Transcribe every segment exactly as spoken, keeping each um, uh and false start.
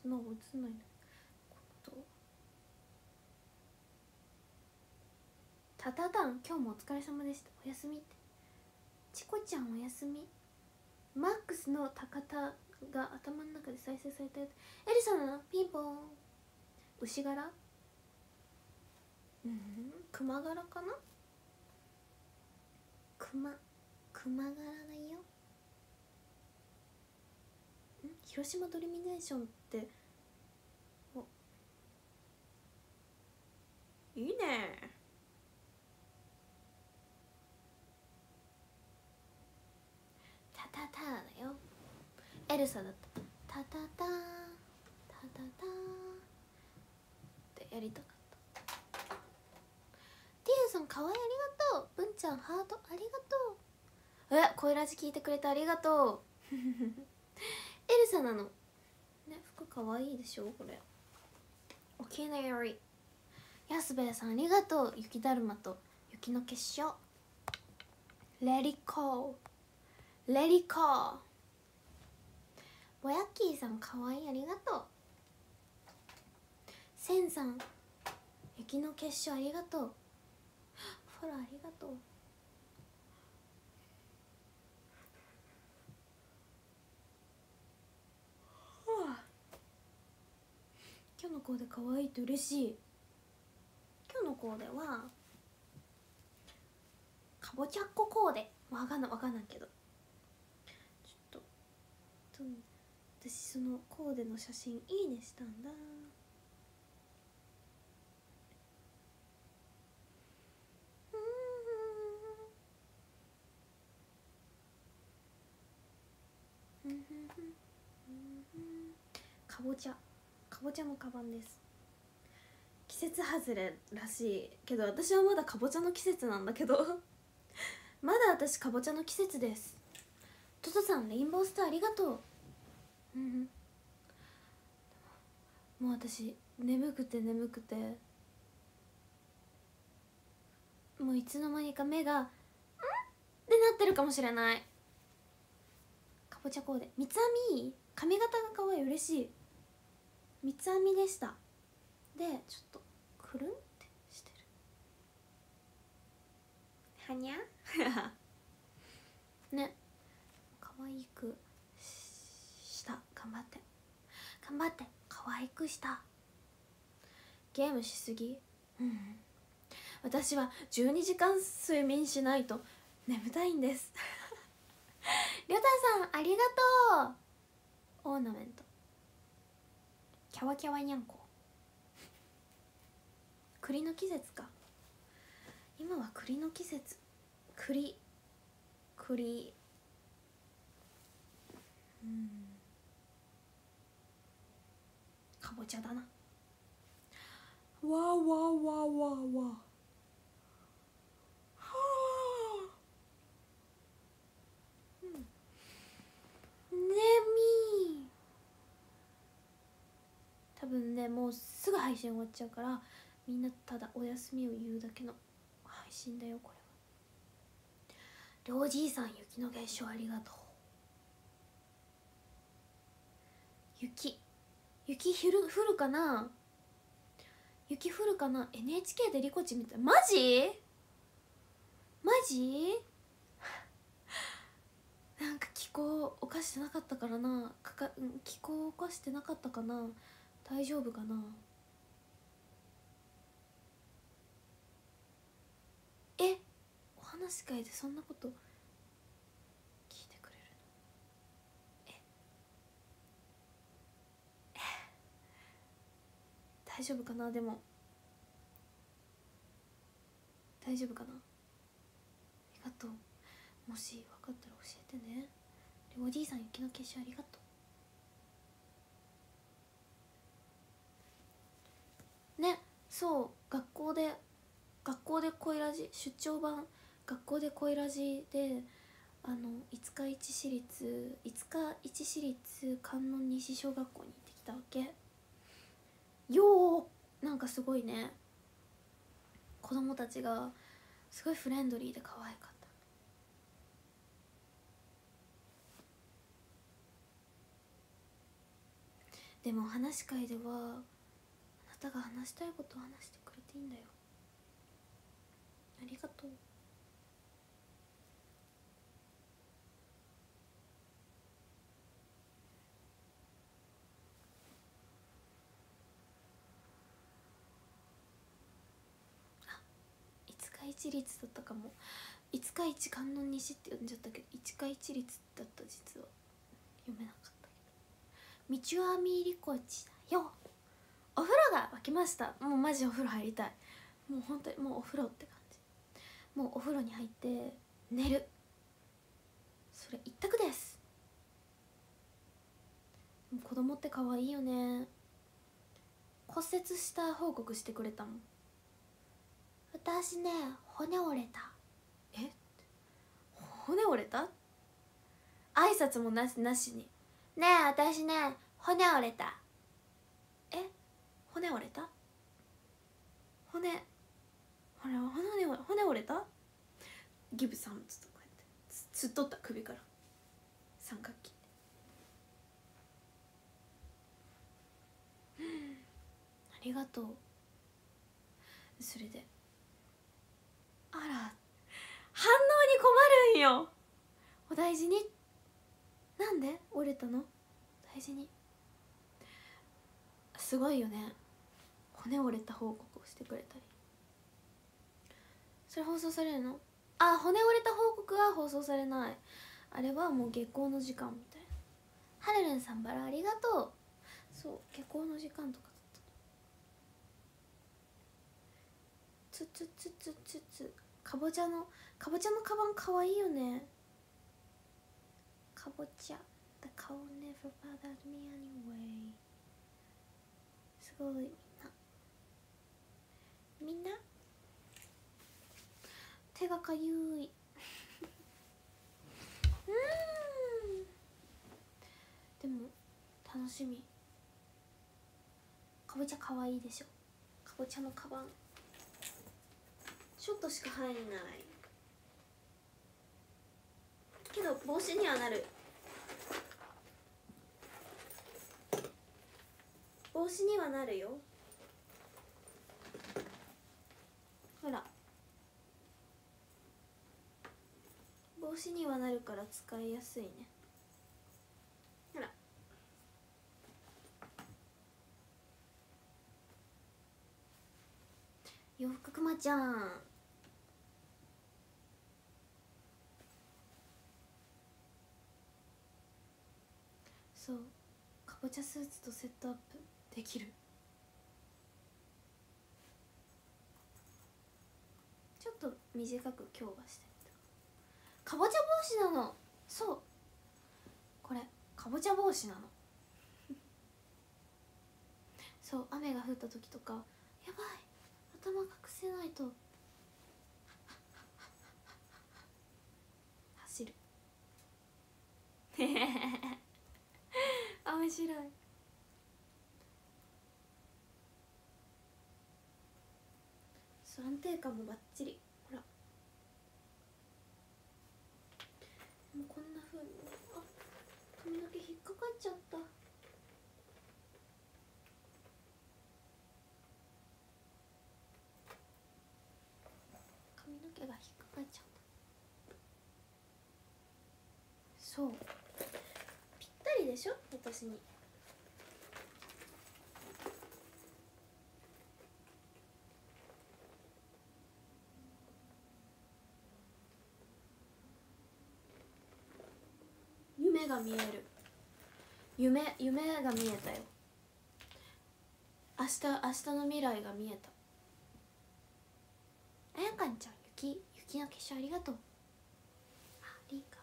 なんか映んないんだけど。タタタン今日もお疲れ様でした、おやすみって。チコちゃんおやすみ。マックスの高田が頭の中で再生されたやつ。エリさんのピンポン。牛柄、うん、熊柄かな。熊熊柄だよ。ん広島ドリミネーションって、おいいね。タタタだよ。エルサだった。タタタタタタってやりたかった。ティーユさんかわいい、ありがとう。文ちゃんハートありがとう。え、声ラジ聞いてくれてありがとう。エルサなのね、服かわいいでしょこれ。おきなより安兵衛さんありがとう。雪だるまと雪の結晶。レディコーレディコー。ぼやっきーさんかわいい、ありがとう。センさん雪の結晶ありがとう。フォローありがとう。今日のコーデかわいいって嬉しい。今日のコーデはかぼちゃっこコーデ。わかんないわかんないけど、ちょっと私そのコーデの写真いいねしたんだ。かぼちゃかぼちゃのカバンです。季節外れらしいけど私はまだかぼちゃの季節なんだけどまだ私かぼちゃの季節です。トトさんレインボースターありがとう。うんもう私眠くて眠くてもういつの間にか目がんってなってるかもしれない。かぼちゃコーデ三つ編み髪型がかわいい、嬉しい。三つ編みでした。でちょっとくるんってしてる。はにゃね、可愛くした頑張って頑張って可愛くした。ゲームしすぎ。うん私はじゅうにじかん睡眠しないと眠たいんですりょたさんありがとう。オーナメントキャワキャワにゃんこ。栗の季節か。今は栗の季節。栗栗うんかぼちゃだな。わわわわわはあ、うん、ねみ多分ねもうすぐ配信終わっちゃうからみんなただお休みを言うだけの配信だよこれは。りょうじいさん雪の結晶ありがとう。雪雪降る降るかな。雪降るかな。 エヌエイチケー でリコチみたい。マジマジなんか気候犯してなかったからな。かか気候犯してなかったかな。大丈夫かな。えお話し会でそんなこと聞いてくれるの。ええ大丈夫かな。でも大丈夫かな。ありがとう。もし分かったら教えてね。おじいさん雪の結晶ありがとうね。そう学校で学校で恋ラジ出張版学校で恋ラジであの五日市市立五日市市立観音西小学校に行ってきたわけよー。なんかすごいね子供たちがすごいフレンドリーで可愛かった。 でも話し会ではあなたが話したいことを話してくれていいんだよ。ありがとう。あ、五日市立だったかも。五日市観音西って呼んじゃったけど五日市立だった。実は読めなかったけど。道はみりこちだよ。お風呂が沸きました。もうマジお風呂入りたい。もう本当にもうお風呂って感じ。もうお風呂に入って寝る、それ一択です。子供って可愛いよね。骨折した報告してくれたもん。私ね骨折れた。え、骨折れた？挨拶もなしなしにねえ私ね骨折れた。え、骨折れた？骨あれ骨骨折れた？ギブさんちょっとこうやってつつっとった首から三角筋でありがとう。それであら反応に困るんよ。お大事に。なんで折れたの？大事に。すごいよね、骨折れた報告をしてくれたり。それ放送されるの？あ、骨折れた報告は放送されない。あれはもう下校の時間みたいな。はるるんさんバラありがとう。そう下校の時間とかだったつつつつつつ。かぼちゃのかぼちゃのカバンかわいいよね。かぼちゃ The cow never bothered me anyway。 すごいみんなみんな手がかゆいうんでも楽しみ。かぼちゃかわいいでしょ。かぼちゃのカバンちょっとしか入んないけど帽子にはなる。帽子にはなるよ。ほら帽子にはなるから使いやすいね。ほら洋服くまちゃん。そうかぼちゃスーツとセットアップできる。ちょっと短く今日はしてみた。かぼちゃ帽子なの。そうこれかぼちゃ帽子なのそう雨が降った時とかやばい頭隠せないと走る面白い。そう安定感もバッチリ。ほらもうこんな風にあ髪の毛引っかかっちゃった。髪の毛が引っかかっちゃった。そうぴったりでしょ私に。夢が見える。夢夢が見えたよ。明日明日の未来が見えた。あやかんちゃん雪雪の結晶ありがとう。あリーカ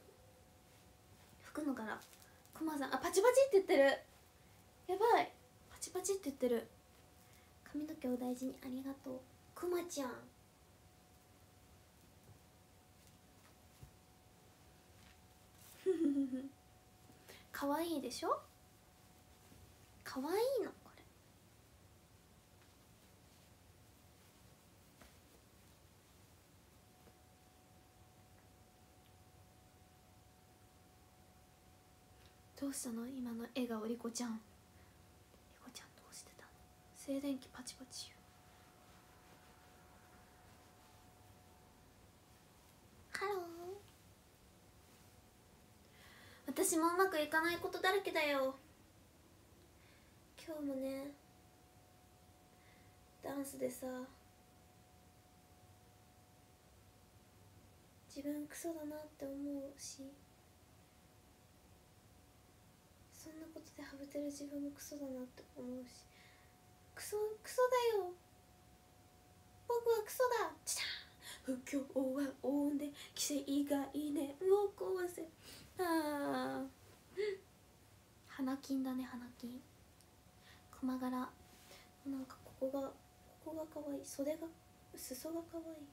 吹くのかな。くまさんあパチパチって言ってる。やばいパチパチって言ってる。髪の毛お大事にありがとうくまちゃん。かわいいでしょ。かわいいのこれ。どうしたの今の笑顔りこちゃん。 静電気パチパチ。ハロー。私もうまくいかないことだらけだよ。今日もねダンスでさ、自分クソだなって思うし、そんなことでハブてる自分もクソだなって思うし、クソクソだよ、僕はクソだ。チタン、不況はオンで奇跡がいねを壊せ。あー花金だね、花金。熊柄、なんかここがここが可愛い、袖が裾が可愛い。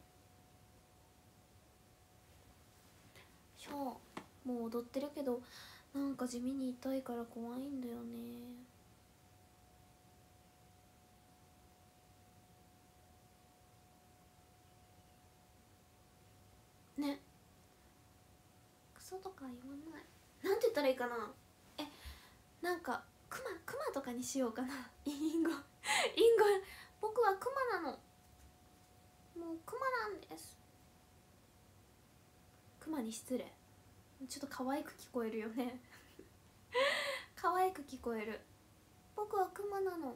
しょう、もう踊ってるけどなんか地味に痛いから怖いんだよね。ね、クソとか言わない。なんて言ったらいいかな。え、なんかクマクマとかにしようかな。インゴインゴ、僕はクマなの。もうクマなんです。クマに失礼。ちょっと可愛く聞こえるよね。可愛く聞こえる。僕はクマなの。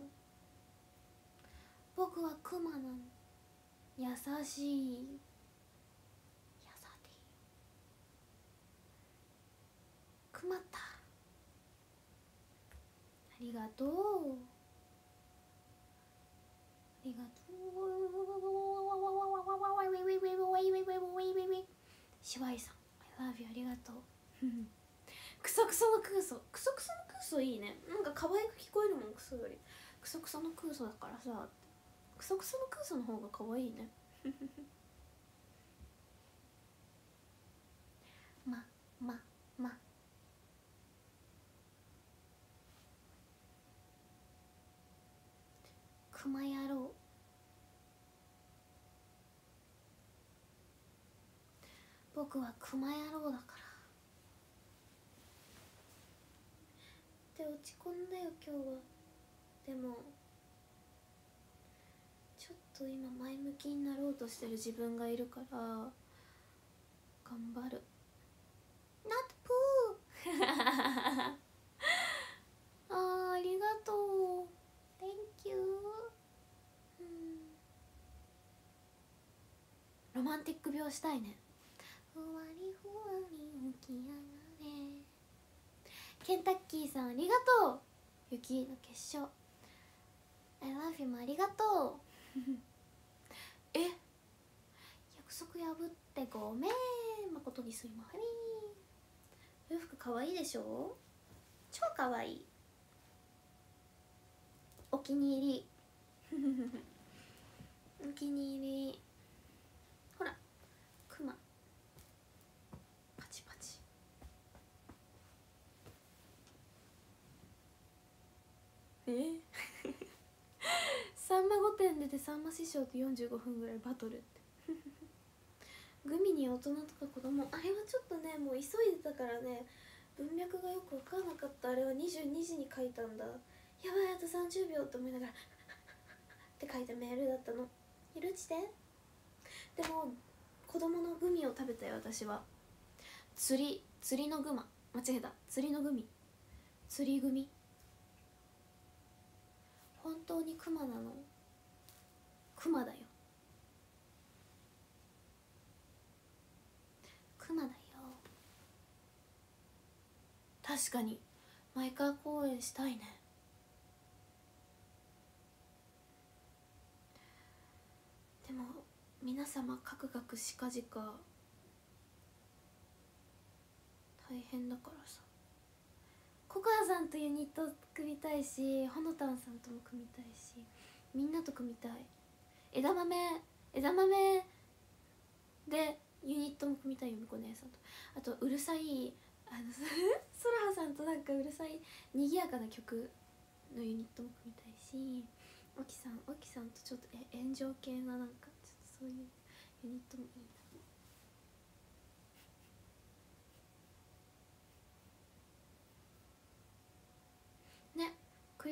僕はクマなの。優しい。くまった。ありがとう、ありがとう。シワイさん I love you、 ありがとう。クソクソのクーソ、クソクソのクーソいいね。なんか可愛く聞こえるもん、クソより。クソクソのクーソだからさ、クソクソのクーソの方が可愛いね。まままクマ野郎。僕はクマ野郎だからって落ち込んだよ今日は。でもちょっと今前向きになろうとしてる自分がいるから頑張る。 Not poo あー、ありがとう Thank you、うん、ロマンティック病したいね。ふわりふわり浮き上がれ。ケンタッキーさんありがとう。雪の結晶 I love you もありがとう。え、約束破ってごめん、誠にすいません。洋服かわいいでしょ、超かわいい。お気に入り。お気に入り。ほらクマパチパチ。えさんま御殿出てさんま師匠とよんじゅうごふんぐらいバトルって。グミに大人とか子供、あれはちょっとね、もう急いでたからね文脈がよく分かんなかった。あれはにじゅうにじに書いたんだ。やばい、あとさんじゅうびょうって思いながらって書いたメールだったの。許して。でも子供のグミを食べたよ私は。釣り釣りのグマ、間違えた、釣りのグミ、釣りグミ。本当にクマなの。クマだよ、クマだよ。確かに前川公演したいね。でも皆様かくかくしかじか大変だからさ。ココアさんとユニット組みたいし、ほのたんさんとも組みたいし、みんなと組みたい。枝豆枝豆でユニットも組みたいよ、みこ姉さんと。あとうるさいあのソラハさんとなんかうるさいにぎやかな曲のユニットも組みたいし、オキさんオキさんとちょっとえ炎上系ななんかちょっとそういうユニットもいいな。ね、ク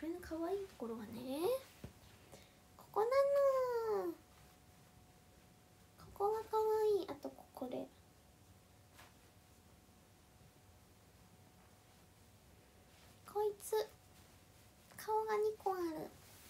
これの可愛いところはね、ここなの。ここが可愛い。あとここでこいつ顔がにこある。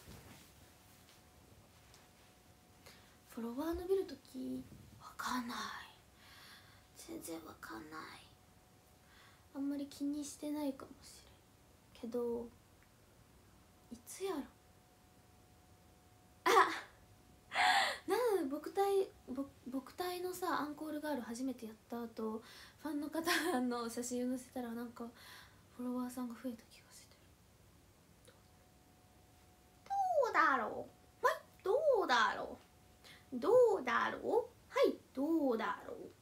フォロワー伸びるときわかんない、全然わかんない。あんまり気にしてないかもしれんけど、いつやろ。あなんで僕隊僕僕隊のさアンコールガール初めてやった後、ファンの方の写真を載せたらなんかフォロワーさんが増えた気がしてる。どうだろう、はいどうだろう、どうだろう、はいどうだろう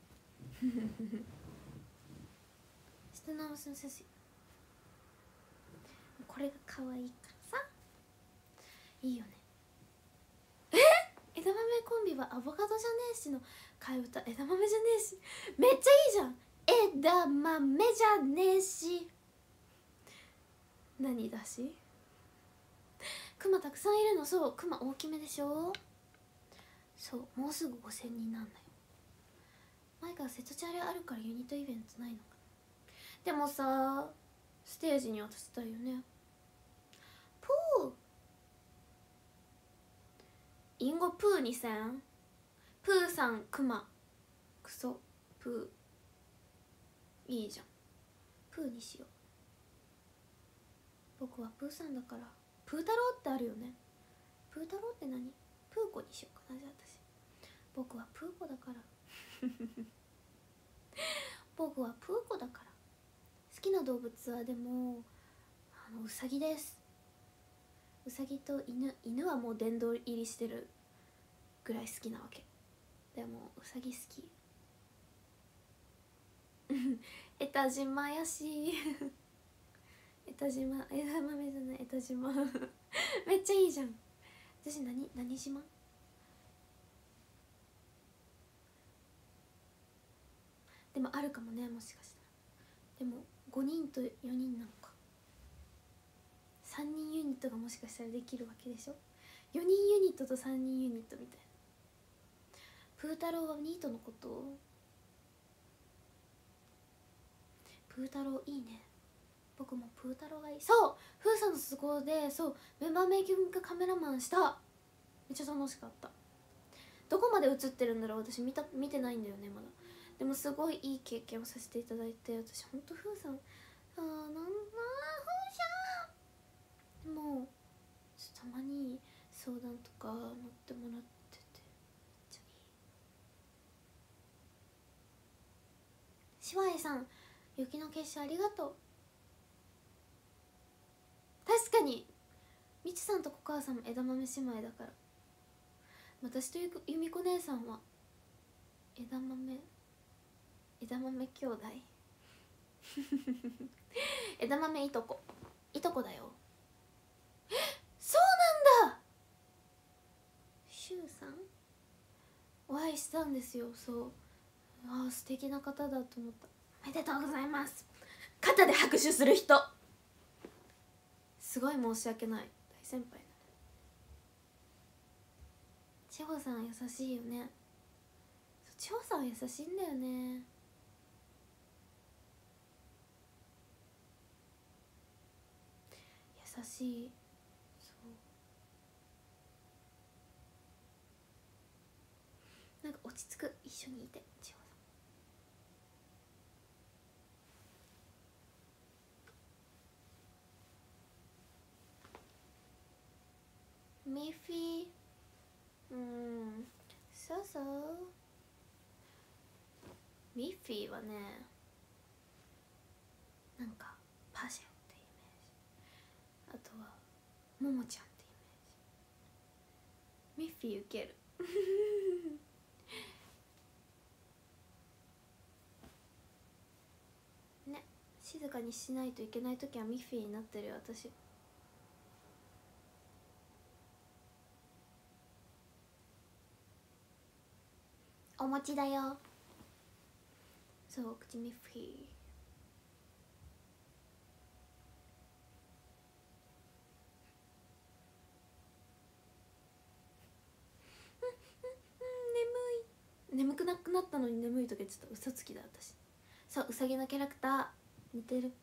下の写真、これが可愛いからさ、いいよね。え枝豆コンビはアボカドじゃねえしの替え歌、枝豆じゃねえし、めっちゃいいじゃん。枝豆じゃねえし何だし、クマたくさんいるの。そう、クマ大きめでしょ。そう、もうすぐごせんにんなんだよ。前から瀬戸チャレあるからユニットイベントないのかな。でもさステージに渡したいよね。プーインゴプーにせん、プーさんクマクソプーいいじゃん、プーにしよう。僕はプーさんだから。プー太郎ってあるよね。プー太郎って何、プーコにしようかな。じゃあ私僕はプーコだから僕はプーコだから。好きな動物はでもあのウサギです。ウサギと犬、犬はもう殿堂入りしてるぐらい好きなわけ。でもウサギ好き江田島やし江田島、枝豆じゃない江田島めっちゃいいじゃん。私何何島、でもあるかもね、もしかしたら。でもごにんとよにんなのか、さんにんユニットがもしかしたらできるわけでしょ。よにんユニットとさんにんユニットみたいな。プー太郎はニートのこと。プー太郎いいね。僕もプー太郎がいい。そうフーさんの都合で、そうメンバーメイキングカメラマンした。めっちゃ楽しかった。どこまで映ってるんだろう、私見た見てないんだよねまだ。でもすごいいい経験をさせていただいて、私ほんとフーさん、あーなんだフーさん、でもたまに相談とか乗ってもらっててめっちゃいい。しわいさん雪の結晶ありがとう。確かにみちさんとコカさんも枝豆姉妹だから。私とゆみこ姉さんは枝豆枝豆兄弟枝豆いとこいとこだよ。えそうなんだ。しゅうさんお会いしたんですよ。そう、ああ素敵な方だと思った。おめでとうございます。肩で拍手する人すごい申し訳ない、大先輩だね。 千穂さん優しいよね。千穂さんは優しいんだよね。優しい。そうなんか落ち着く、一緒にいて。千穂さんミッフィー、うん、そうそう、ミッフィーはね、なんかパジェってイメージ、あとはももちゃんってイメージ。ミッフィーウケるね、静かにしないといけない時はミッフィーになってるよ私。お餅だよ。そう、口ミッフィー。眠い。眠くなくなったのに眠いとか言ってた。嘘つきだ私。そう、うさぎのキャラクター似てる。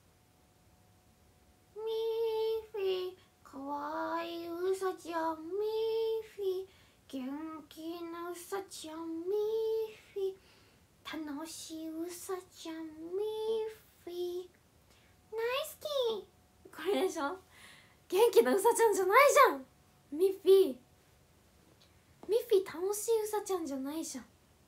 ミッフィーかわいいうさちゃん、ミッフィー元気なうさちゃん、ミッフィー楽しいうさちゃん、ミッフィー大好き。これでしょ。元気なうさちゃんじゃないじゃんミッフィー。ミッフィー楽しいうさちゃんじゃないじゃん。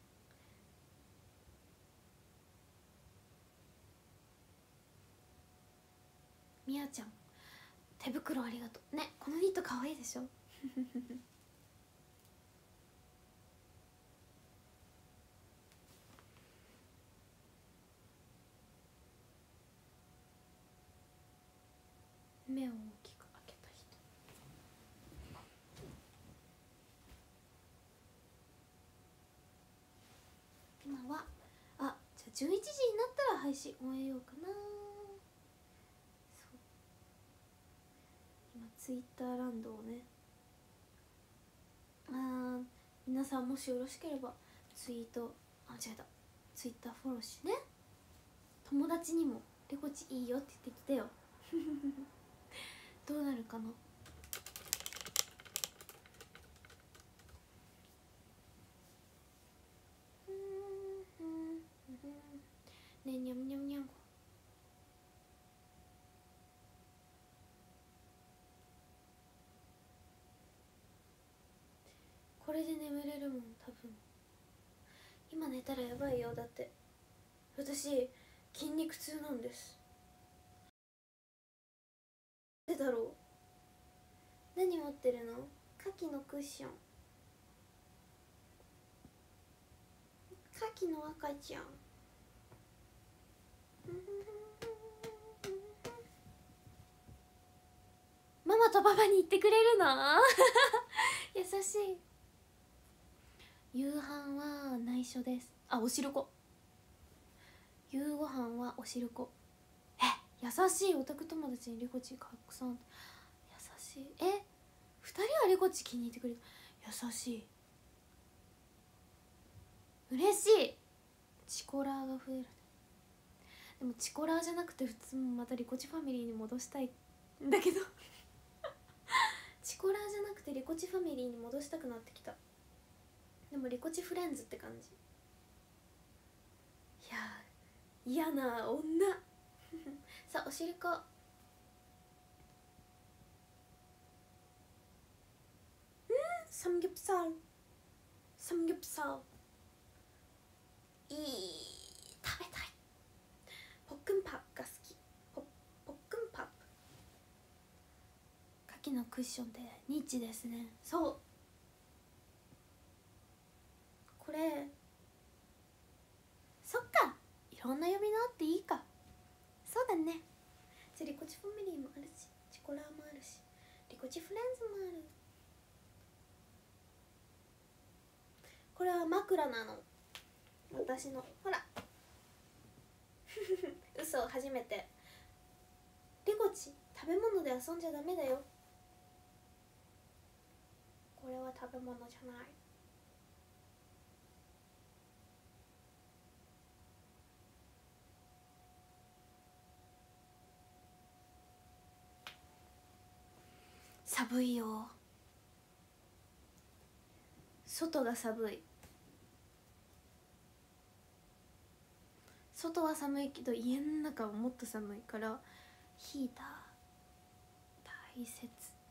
みやちゃん手袋ありがとうね。このニットかわいいでしょ目を大きく開けた人。今はあ、じゃあじゅういちじになったら配信終えようかな。そう今ツイッターランドをね、あー皆さんもしよろしければツイート、あ違えた、ツイッターフォローしね。友達にも「レコチいいよ」って言ってきてよどうなるかな。ねにゃんにゃんにゃん。これで眠れるもん多分。今寝たらやばいよ。だって私筋肉痛なんです。なんでだろう。何持ってるの？カキのクッション。カキの赤ちゃんママとパパに言ってくれるの優しい。夕飯は内緒です。あ、おしるこ。夕ご飯はおしるこ。え、優しい。オタク友達にリコチかくさん。優しい。え、二人はリコチ気に入ってくれる。優しい。嬉しい。チコラーが増える。でもチコラーじゃなくて普通もまたリコチファミリーに戻したいんだけどチコラーじゃなくてリコチファミリーに戻したくなってきた。でもリコチフレンズって感じ。いや嫌な女さあおしるこ。サムギョプサルサムギョプサルいい。食べたい。ポックンパップが好き。ポポックンパップ。カキのクッションってニッチですね。そう、これそっか、いろんな呼び名あっていいか。そうだね。じゃあリコチファミリーもあるし、チコラーもあるし、リコチフレンズもある。これは枕なの、私の。ほら嘘、初めて。リコチ食べ物で遊んじゃダメだよ。ここれは食べ物じゃない。寒いよ、外が寒い。外は寒いけど家の中はもっと寒いからヒーター大切。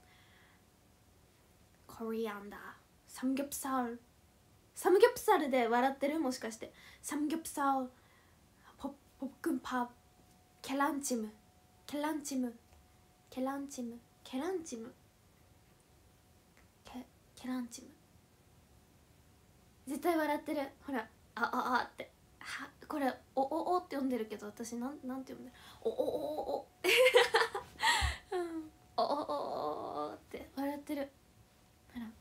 コリアンダー、サムギョプサル、サムギョプサルで笑ってる？もしかしてサムギョプサル、ポッポックンパ、ケランチム、ケランチム、ケランチム、ケランチム、ケケランチム、絶対笑ってる。ほら、あああっては、これおおおって読んでるけど私なんなんて読んでる？おおおおおおおおおって笑ってる。ほら、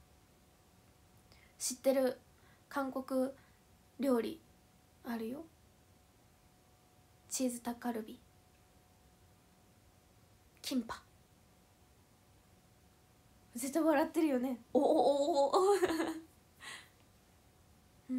知ってる韓国料理あるよ。チーズタッカルビ、キンパ、絶対笑ってるよね。おおおおおうん、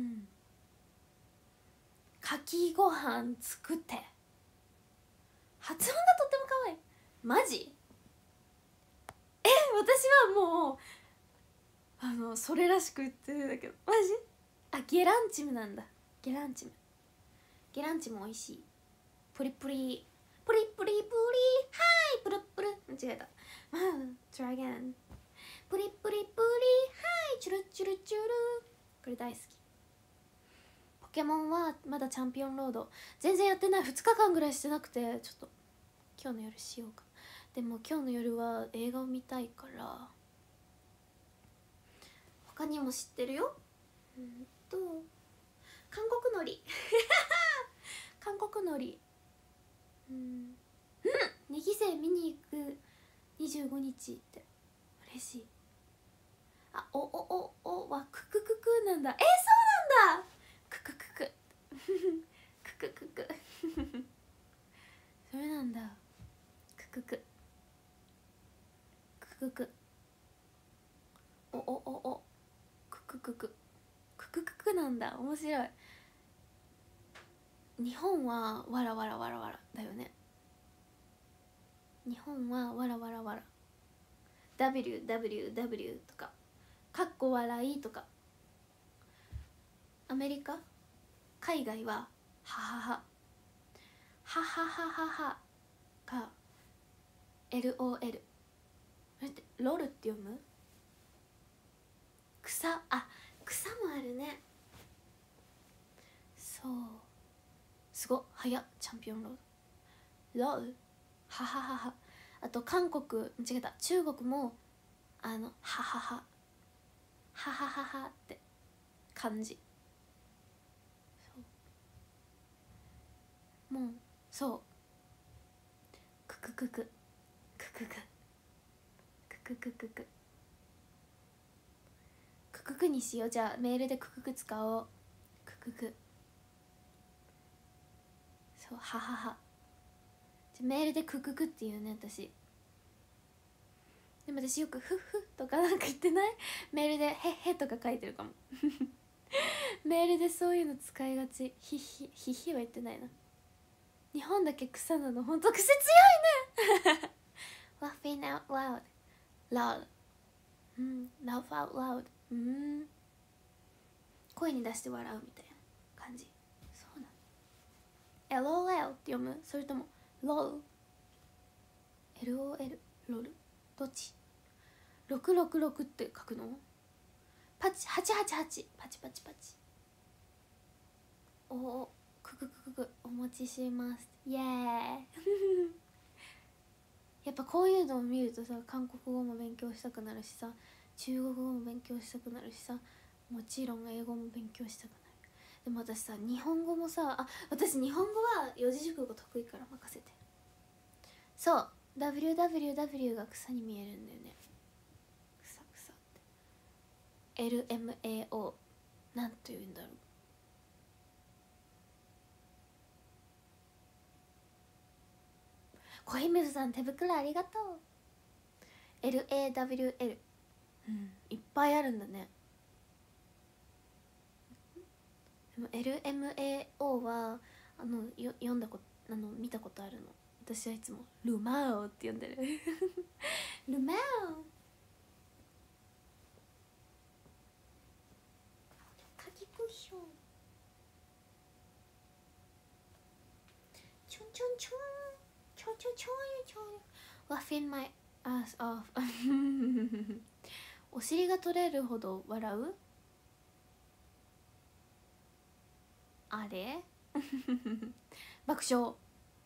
かきご飯作って、発音がとっても可愛い。マジ？え、私はもうあのそれらしく言ってるんだけど、マジ？あ、ゲランチムなんだ。ゲランチム、ゲランチム美味しい。プリプリプリプリプリ、はいプルプル、間違えた。Try again。 プリプリプリ、はいチュルチュルチュル、これ大好き。ポケモンはまだチャンピオンロード全然やってない。ふつかかんぐらいしてなくて、ちょっと今日の夜しようか。でも今日の夜は映画を見たいから。他にも知ってるよ。うんと韓国のり韓国のり、うんうんにぎせい見に行くにじゅうごにちって嬉しい。あ、おおおおはククククなんだ。えー、そうなんだ。ククククククククそれなんだ。クククククク、おおおおククククククククなんだ。面白い。日本はわらわらわらわらだよね。日本はわらわらわら ダブリューダブリューダブリュー とかかっこ笑いとか。アメリカ、海外はははははははははが エルオーエル。 あれってロルって読む？草、あ、草もあるね。そう、すごっ、早っ。チャンピオンロード、ロール、はははは。あと韓国、間違えた、中国もあのはははははははって感じ。そう、もうそう、クククククククククククククククにしよう。じゃあメールでククク使おう。ククク、そう、ははは。じゃメールでクククって言うね私。でも私よくフッフとかなんか言ってない？メールでヘッヘとか書いてるかもメールでそういうの使いがち。ヒッヒヒッヒは言ってないな。日本だけ草なの。ほんと癖強いねlaughing out loud loud、 うん、laugh out loud、 うん、声に出して笑うみたいな感じ。そうなの。 ローエル って読む？それとも ロール ロール ロール、どっち？ろくろくろくって書くの？パチはちはちはち、パチパチパチ。おお、ククククク、お持ちします。イエーイやっぱこういうのを見るとさ、韓国語も勉強したくなるしさ、中国語も勉強したくなるしさ、もちろん英語も勉強したくなる。でも私さ、日本語もさ、あ、私日本語は四字熟語得意から任せて。そう、 ダブリューダブリューダブリュー が草に見えるんだよね。草草って エルエムエーオー なんと言うんだろう。小姫さん、手袋ありがとう。 エルエーダブリューエルうん、いっぱいあるんだね。でも エルエムエーオー はあのよ読んだことあの見たことあるの。私はいつもルマオって呼んでるルマオ。かきくしょちょんちょんちょんちょんちょんちょんちょん。 Laughing my ass off お尻が取れるほど笑うあれ爆笑。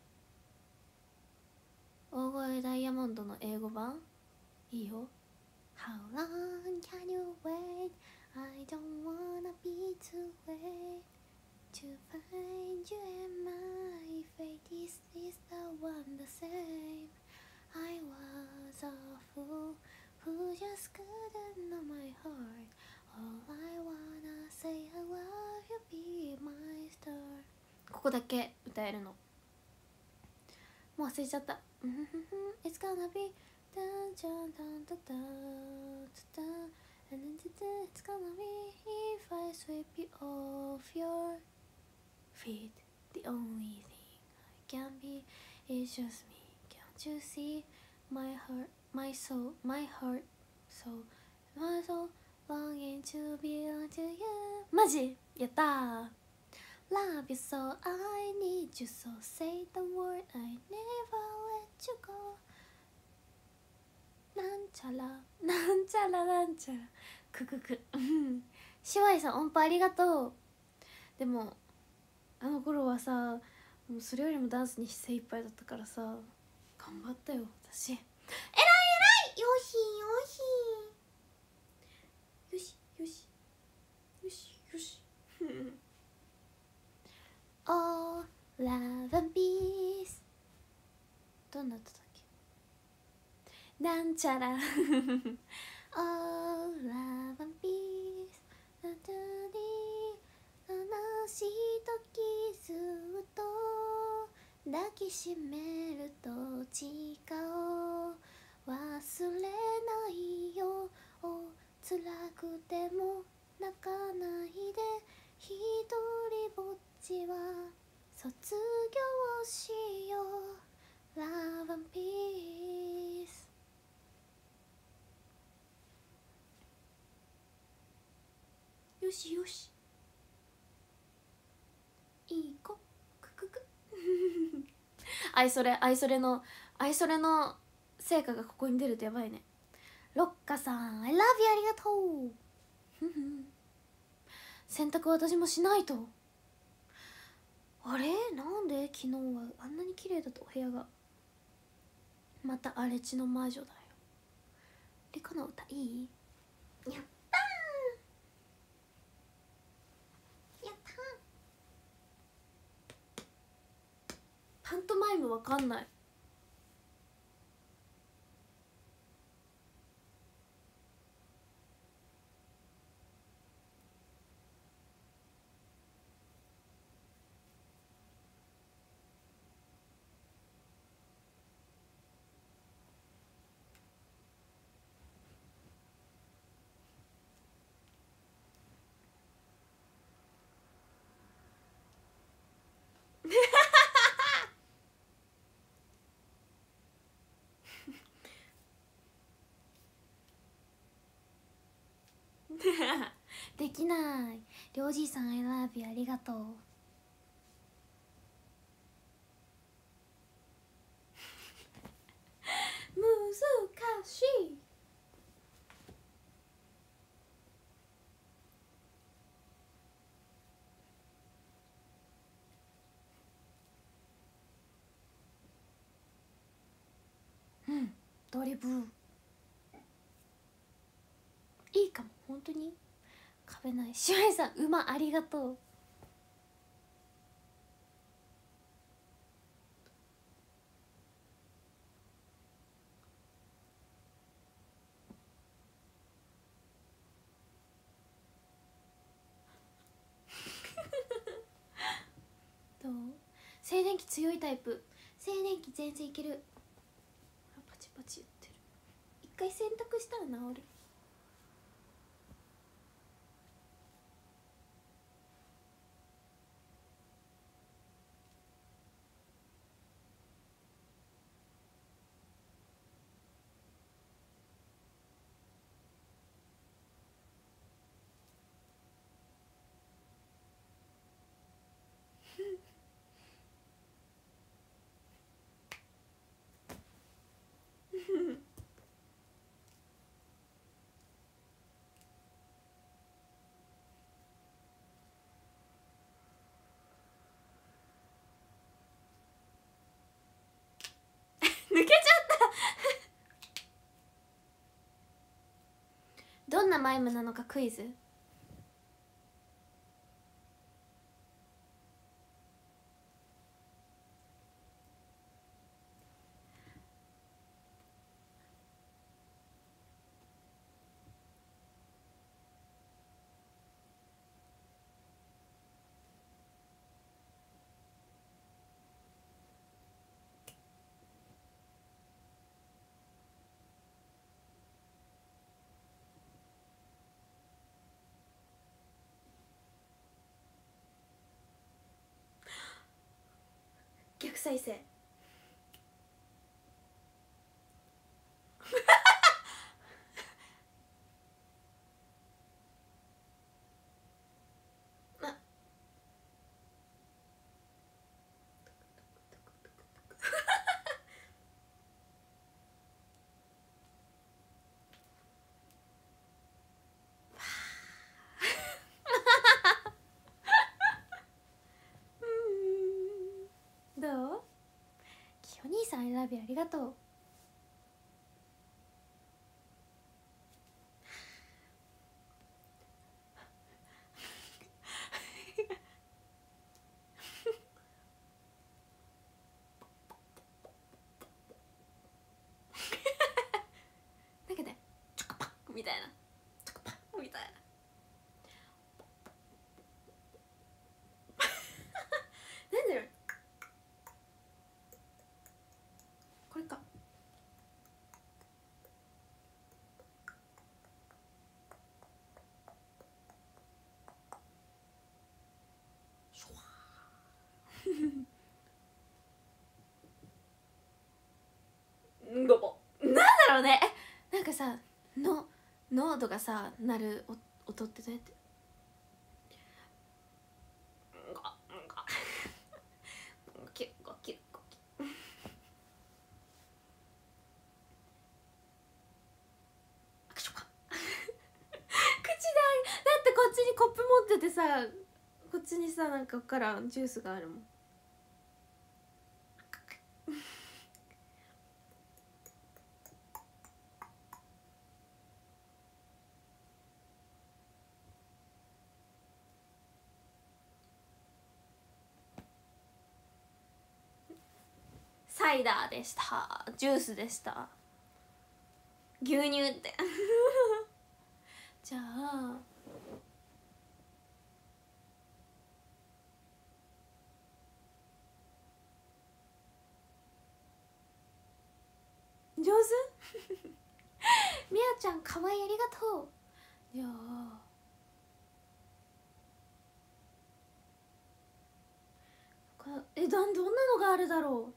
大声ダイヤモンドの英語版いいよ。 How long can you wait? I don't wanna be too late to find you and my fate is, is the one the same. I was a fool who just couldn't know my heart. All I wanna say I love you, be my star. ここだけ歌えるの。もう忘れちゃった。It's gonna be dun dun dun dun dun dun and then it's gonna be if I sweep you off your feet. The only thing I can be is just me. Can't you see my heart, my soul, my heart, soul, my soul longing to belong to you. マジやったー。Love you so I need you so say the word I never let you go なんちゃらなんちゃらなんちゃらくくくしわいさん音符ありがとう。でもあの頃はさもうそれよりもダンスに精一杯だったからさ頑張ったよ私。えらいえらい。よしよしよしよしよしよしOh, love and peace どんな歌だっけ。なんちゃらOh, love and peace なたに悲しい時ずっと抱きしめると誓おう忘れないよお辛くても泣かないで一人ぼっちは卒業しよう Love and peace よしよしいい子くくく愛それ愛それの愛それの成果がここに出るとやばいね。ロッカさん I love you ありがとう洗濯私もしないと。あれなんで昨日はあんなに綺麗だったお部屋がまた荒れ地の魔女だよ。リカの歌いい。やったーやったー。パントマイムわかんない。できない。りょうじいさん I love you ありがとう。難しい。うんドリブいいかも本当に。壁ない。しわいさん馬ありがとう。どう静電気強いタイプ。静電気全然いける。パチパチ言ってる。一回洗濯したら治る。 抜けちゃったどんなマイムなのかクイズ。逆再生どう？きよ兄さん、アイラビューありがとう。なんかね、チョコパッみたいな、チョコパッみたいな。なんだろう、これか。んごぼなんだろうね。なんかさ、の濃度がさ鳴る音ってどうやって？キュッゴキュッゴキュッ。口だ。だってこっちにコップ持っててさ、こっちにさなんかからジュースがあるもん。サイダーでした。ジュースでした。牛乳ってじゃあ上手みやちゃんかわいい、ありがとう。じゃあえどんなのがあるだろう。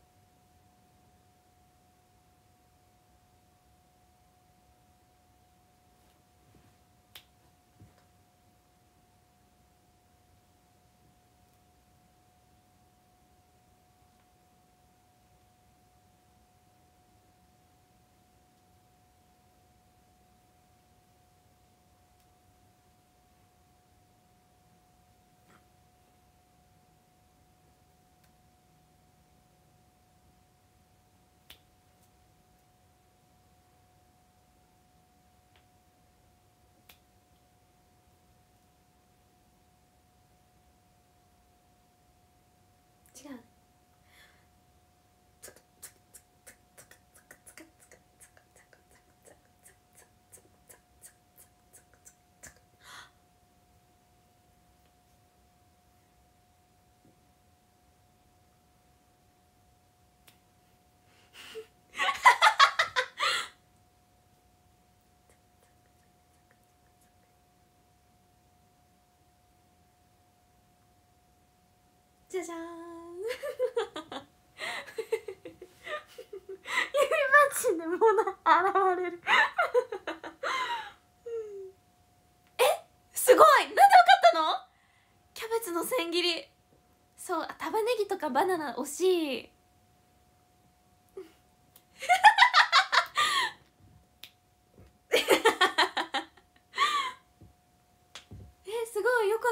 違う。じゃじゃーん指パッチンでもの現れるえすごい、なんでわかったの？キャベツの千切り。そう、玉ねぎとかバナナ惜しい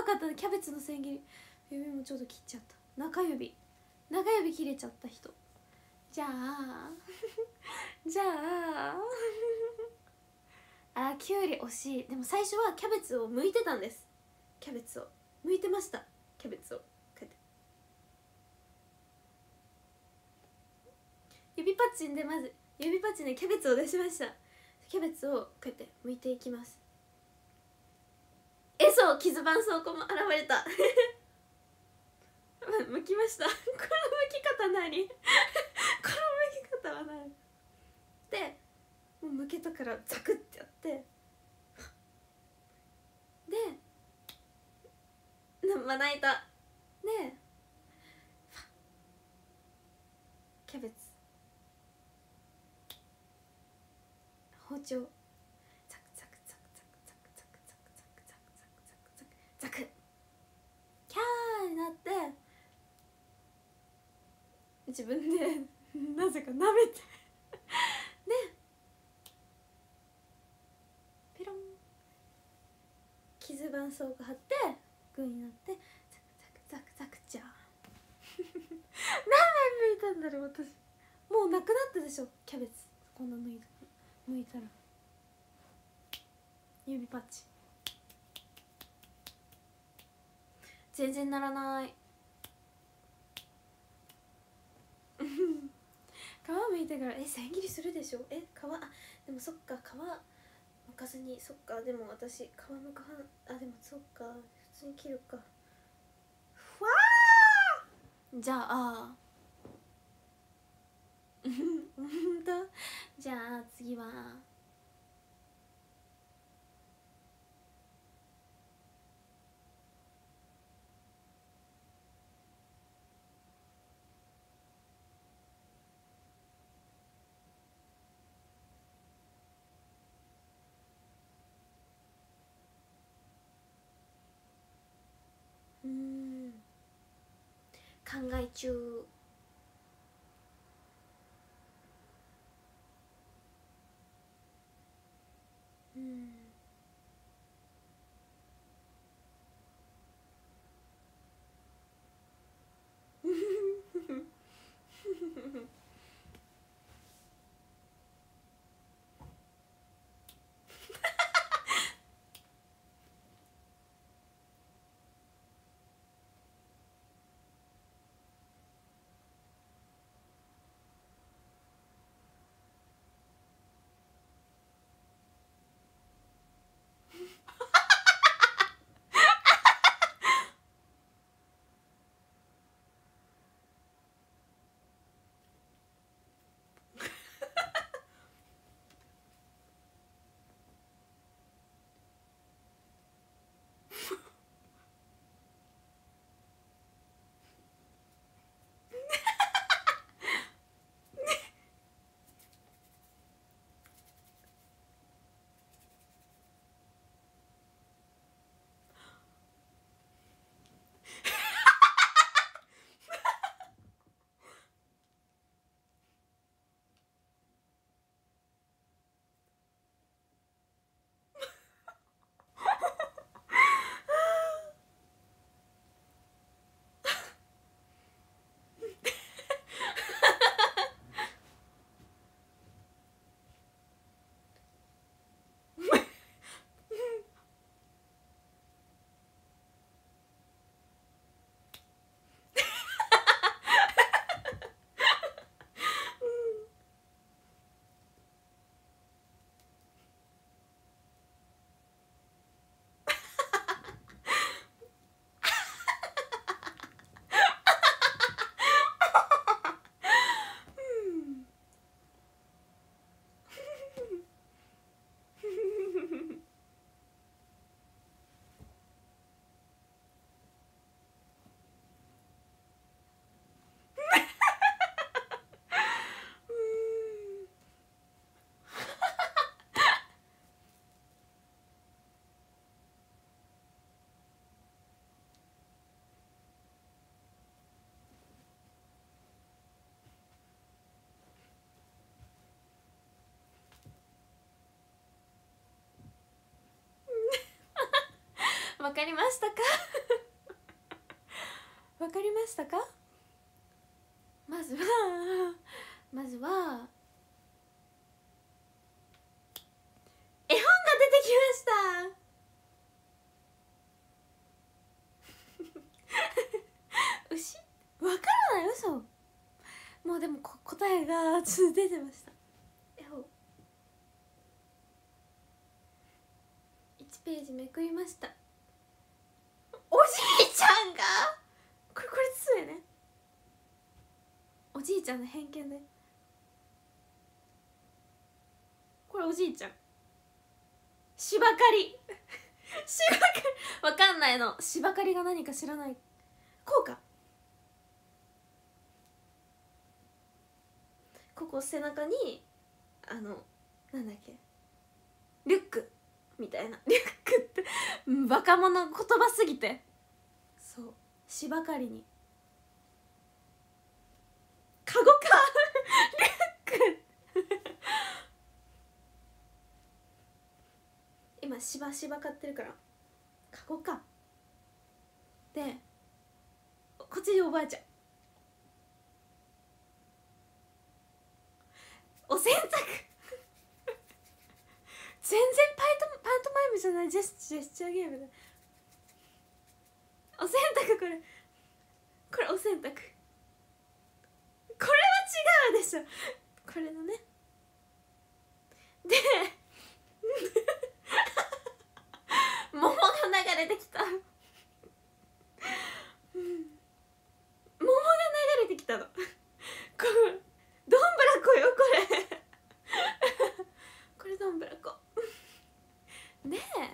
かったね。キャベツの千切り指もちょっと切っちゃった。中指中指切れちゃった人。じゃあじゃああ、きゅうり惜しい。でも最初はキャベツを剥いてたんです。キャベツを剥いてました。キャベツをこうやって指パッチンで、まず指パッチンでキャベツを出しました。キャベツをこうやって剥いていきます。え、そう、傷絆創膏も現れた剥きましたこの剥き方何この剥き方は何で、もう剥けたからザクってやってで、まな板でキャベツ包丁ザクザクザクザクザクザクザクザクザクザクザクザクザクザクキャーになって、自分でなぜか舐めてでペロン、傷絆創膏貼ってグーになってザクザクザクザクじゃん何枚剥いたんだろう私。もうなくなったでしょキャベツ。こんな剥いた剥いたら指パッチ全然ならない皮剥いてからえ千切りするでしょ。え皮、あでもそっか、皮剥かずに、そっか。でも私皮むかはん、あでもそっか、普通に切るか。ふわー、じゃあほんと。じゃあ次はうーん考え中。うんわかりましたかわかりましたか。まずはまずは絵本が出てきました牛わからない、嘘。もうでもこ答えが出てました。絵本いちページめくりました。おじいちゃんがこれこれつえね、おじいちゃんの偏見で、これおじいちゃん芝刈り芝刈りわかんないの、芝刈りが何か知らない。こうか、ここ背中にあのなんだっけ、リュックみたいな、リュックってバカ者言葉すぎて、そう芝刈りにカゴかリュック今芝芝買ってるからカゴか。でこっちにおばあちゃん、お洗濯全然パイトパントマイムじゃない、ジェスジェスチャーゲームだ。お洗濯、これこれお洗濯、これは違うでしょ、これのね。で桃が流れてきた桃が流れてきたのこれどんぶらこよ、これこれどんぶらこで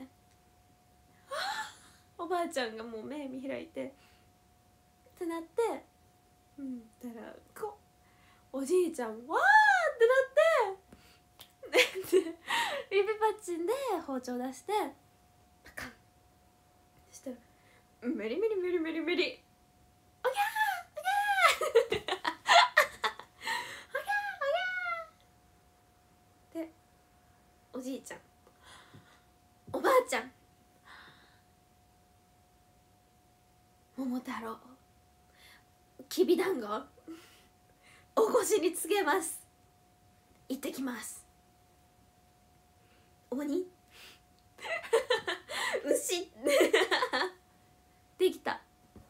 おばあちゃんがもう目見開いてってなって、うんだからこうおじいちゃんわーってなってで指パッチンで包丁出してパカン、そしたらメリメリメリメリメリおぎゃーおぎゃーおぎゃーおぎゃーでおじいちゃんおばあちゃん桃太郎きびだんごお腰につけます、行ってきます鬼牛できた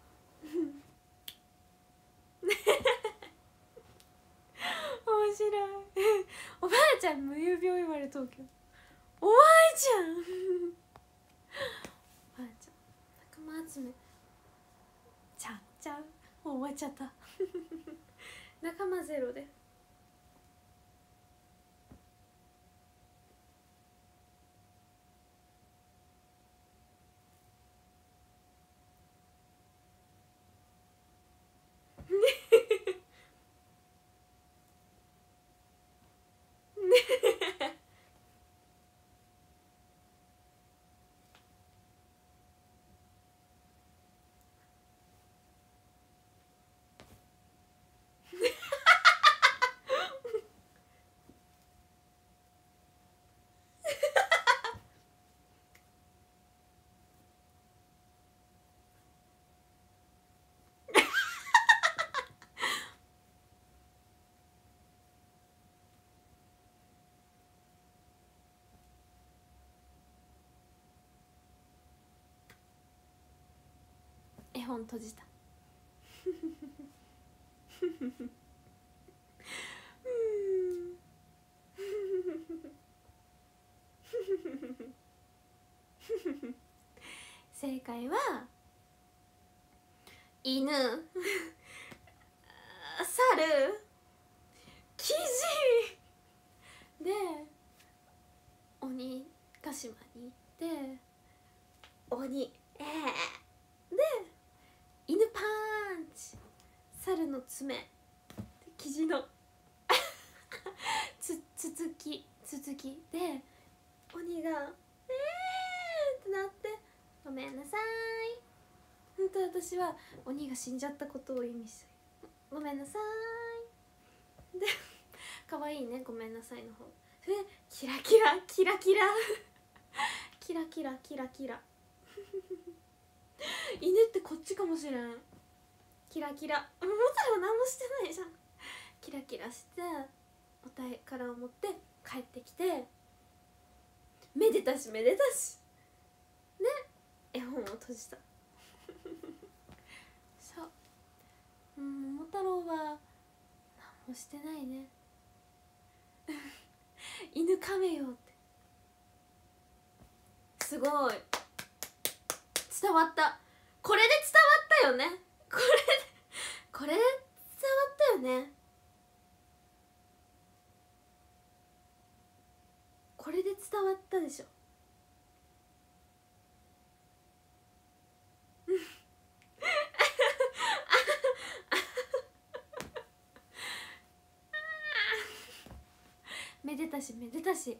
面白いおばあちゃん無遊病言われ東京、おばあちゃんおばあちゃん仲間集めちゃっちゃう、もう終わっちゃった仲間ゼロで絵本閉じた正解は犬猿キジで鬼ヶ島に行って鬼えーで犬パンチ猿の爪キジのつ続き続きで鬼がえーってなってごめんなさい、本当私は鬼が死んじゃったことを意味するごめんなさいで可愛いねごめんなさいの方でキラキラキラキラキラキラキラキラ犬ってこっちかもしれん。キラキラ、もも太郎何もしてないじゃん。キラキラしてお宝を持って帰ってきて、めでたしめでたしね、絵本を閉じたそう、うん、桃太郎は何もしてないね犬かめよって、すごい伝わった。これで伝わったよね。これでこれで伝わったよね。これで伝わったでしょめでたしめでたし、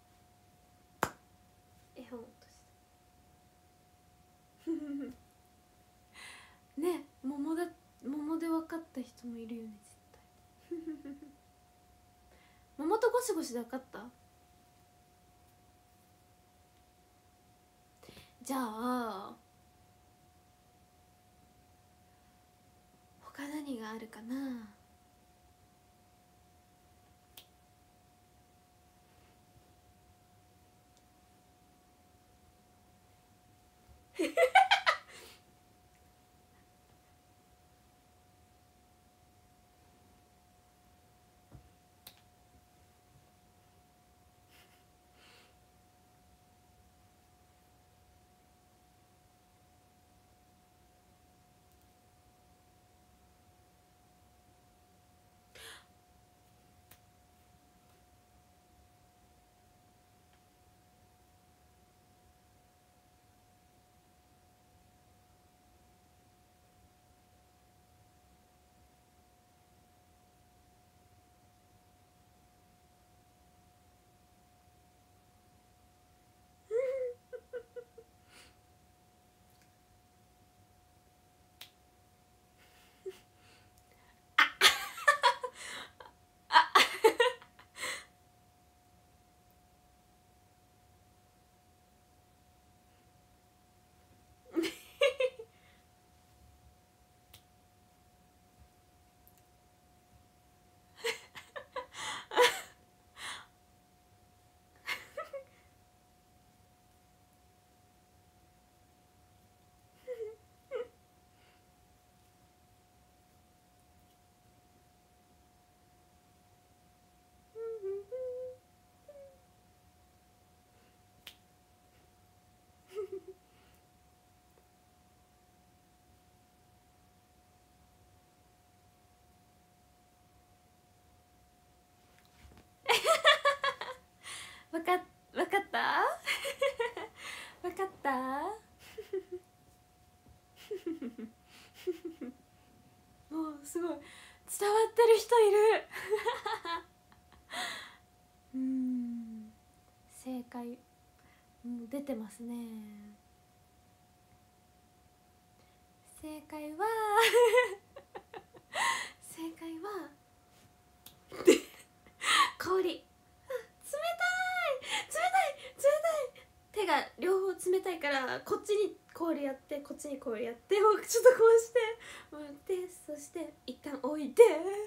絵本としてね、桃だ、桃で分かった人もいるよね絶対桃とゴシゴシで分かった。じゃあ他何があるかな。わかっ、わかったわかったもうすごい伝わってる人いるうーん、正解もう出てますね。正解は正解は氷。冷たい冷たい冷たい、手が両方冷たいからこっちに氷やってこっちに氷やってちょっとこうしてもうで、そして一旦置いて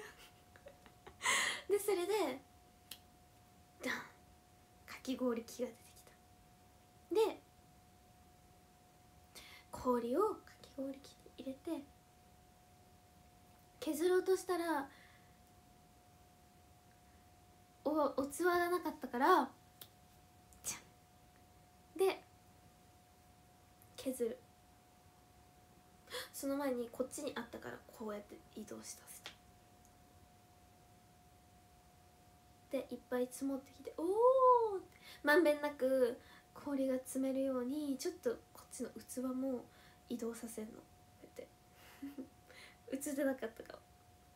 でそれでダン、かき氷機が出てきた。で氷をかき氷機に入れて削ろうとしたらおお器がなかったからじゃんで削る。その前にこっちにあったからこうやって移動したせたでいっぱい積もってきて、おおまんべんなく氷が積めるようにちょっとこっちの器も移動させるの。こうやって映ってなかったかも。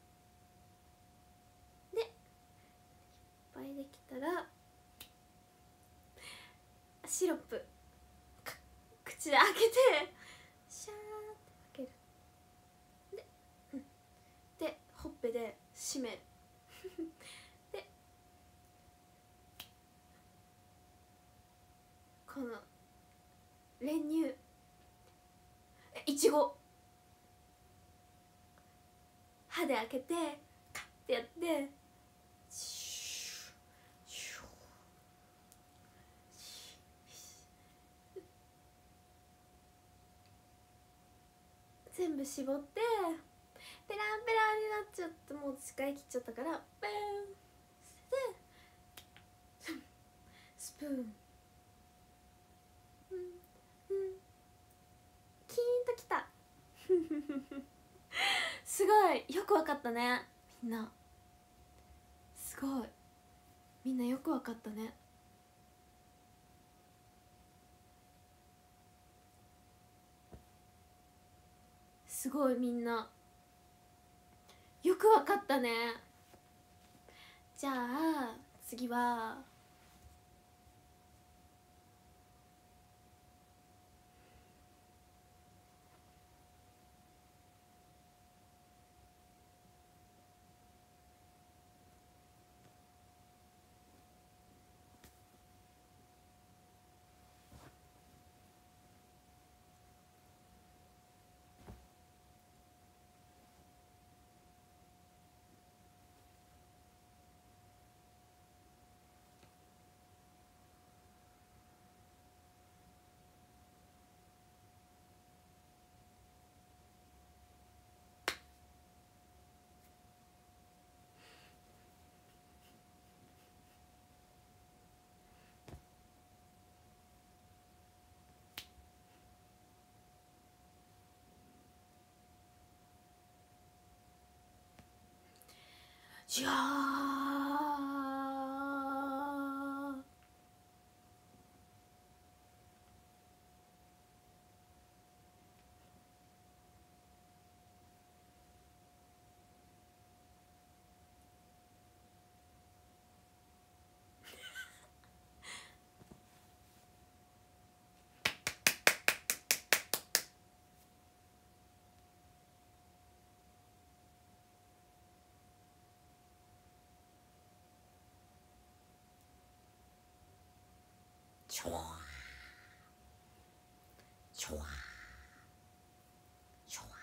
でいっぱいできたらシロップ口で開けてシャーって開ける。で、うん、でほっぺで締めるでこの練乳いちご歯で開けてカッてやってシュッシュッ全部絞ってペランペランになっちゃって、もう使い切っちゃったから、ペンでスプーン、うんうん、キーンときたすごいよくわかったね、みんなすごい、みんなよくわかったね。すごい、みんなよくわかったね。じゃあ次はじゃあチョワチョワチョワ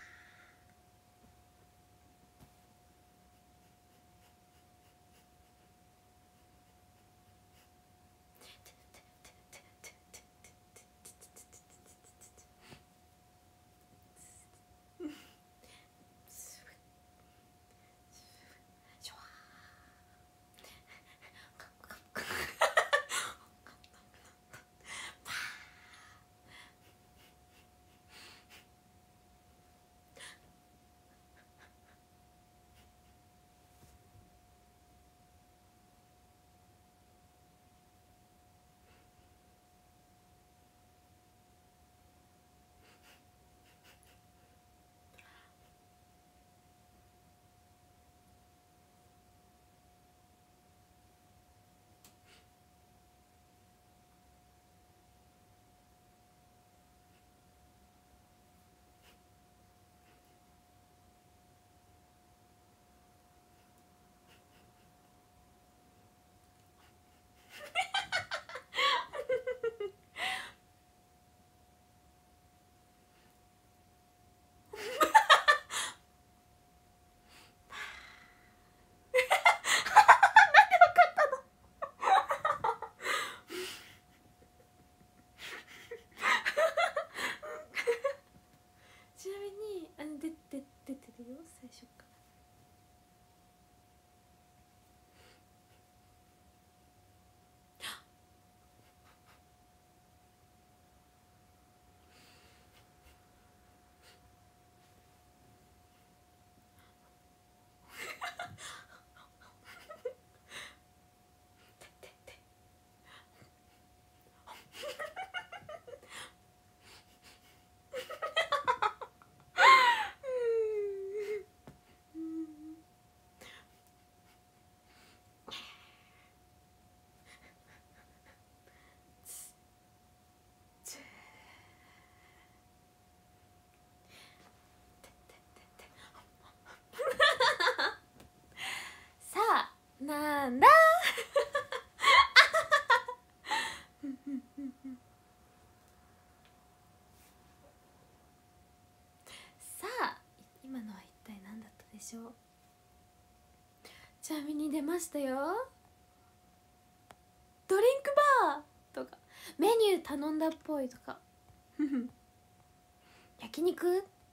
しょ。ちなみに出ましたよ、ドリンクバーとかメニュー頼んだっぽいとか焼肉、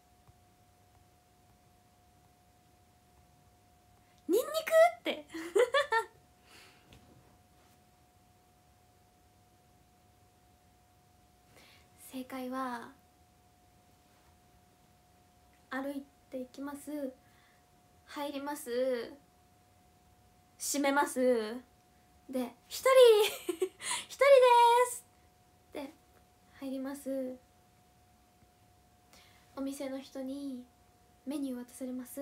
ニンニクって正解は歩いていきます、入ります、閉めますで一人一人ですで入ります、お店の人にメニュー渡されます。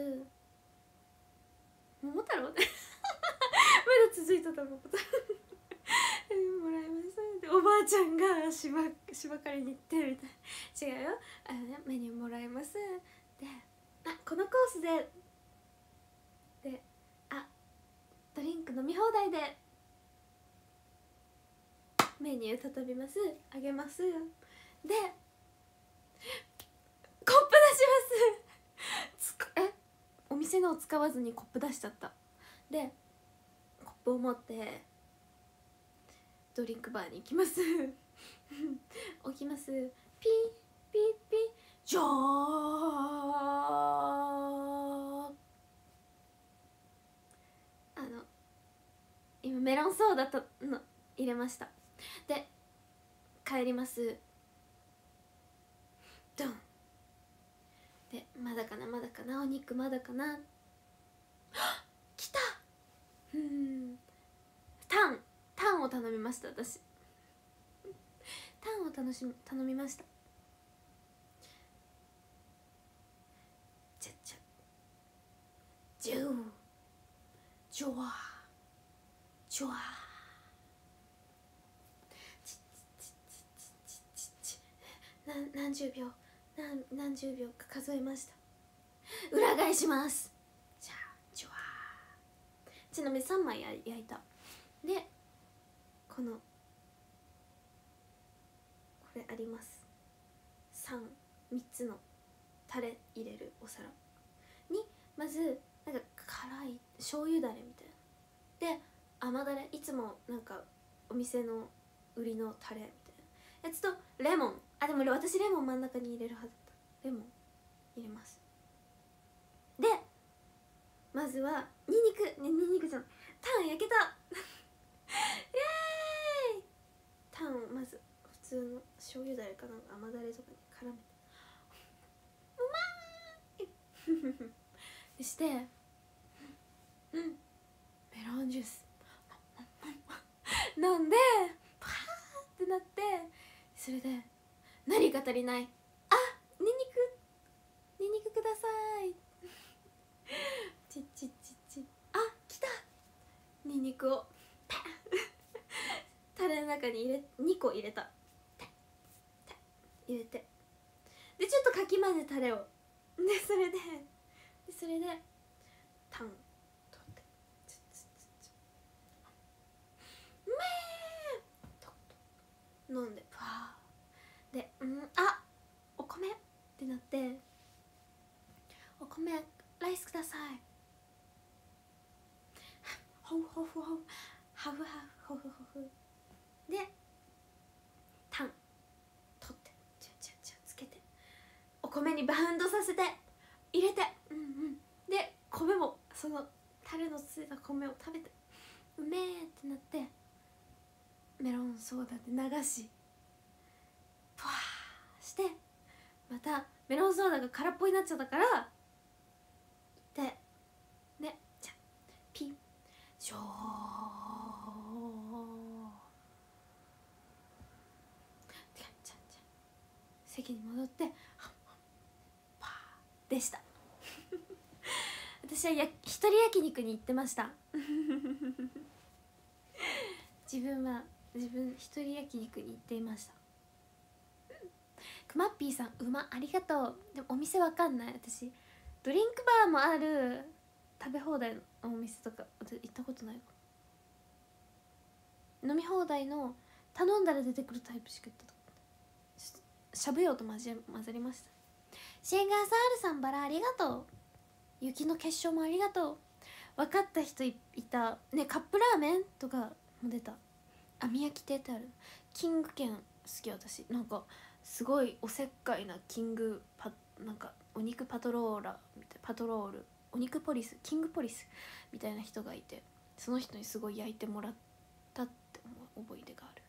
桃太郎ねまだ続いてた桃太郎もらいますでおばあちゃんがしば芝刈りに行ってみたいな、違うよ、あのねメニューもらいますで、あこのコースでで、あドリンク飲み放題でメニュー畳みます、あげます、でコップ出しますつくえお店のを使わずにコップ出しちゃった。でコップを持ってドリンクバーに行きます置きます、ピーピーピージョー、あの今メロンソーダとの入れました。で帰ります、ドンで、まだかなまだかなお肉まだかな来た、うんタンタンを頼みました。私タンを楽しみ頼みました。チャッチャジュージョワジョワ何何十秒何何十秒か数えました。裏返します。じゃあジョワちなみにさんまい焼いた。でこのこれあります、三三つのタレ入れるお皿にまずなんか辛い醤油だれみたいなで、甘だれいつもなんかお店の売りのタレみたいなやつとレモン、あでも私レモン真ん中に入れるはずだった。レモン入れます。でまずはニンニクね、ニンニクじゃん、タン焼けたイエーイ、タンをまず普通の醤油だれかなんか甘だれとかに絡めてうまーいそしてうんメロンジュース飲んでパーってなって、それで何か足りない、あニンニクニンニクくださいチッチッチッチッ、あ来たニンニクをパンタレの中に入れにこ入れた、入れてでちょっとかき混ぜタレをでそれででそれでタン取ってツッツッツッツッうめーと飲んでパーで、うんあお米ってなって、お米ライスください、ほうほうほうほうハフハフほふほふでタン取ってチュンチュンチュンつけてお米にバウンドさせて入れて、うんうんで米もそのタレのついた米を食べてうめえってなってメロンソーダで流しプワーしてまたメロンソーダが空っぽになっちゃったからででじゃピッショー席に戻ってパーでした私はや一人焼肉に行ってました自分は自分一人焼肉に行っていました。くまっぴーさんうまありがとう。でもお店わかんない私。ドリンクバーもある食べ放題のお店とか行ったことないかも。飲み放題の頼んだら出てくるタイプしか行ったことない。しゃぶようと混ぜ混ざりました。シンガーサールさんバラありがとう。 雪の結晶もありがとう。分かった人 い, いたね。カップラーメンとかも出た。網焼き亭ってある。キング軒好き私。なんかすごいおせっかいなキングパなんかお肉パトローラみたいパトロールお肉ポリスキングポリスみたいな人がいて、その人にすごい焼いてもらったって思う思い出がある。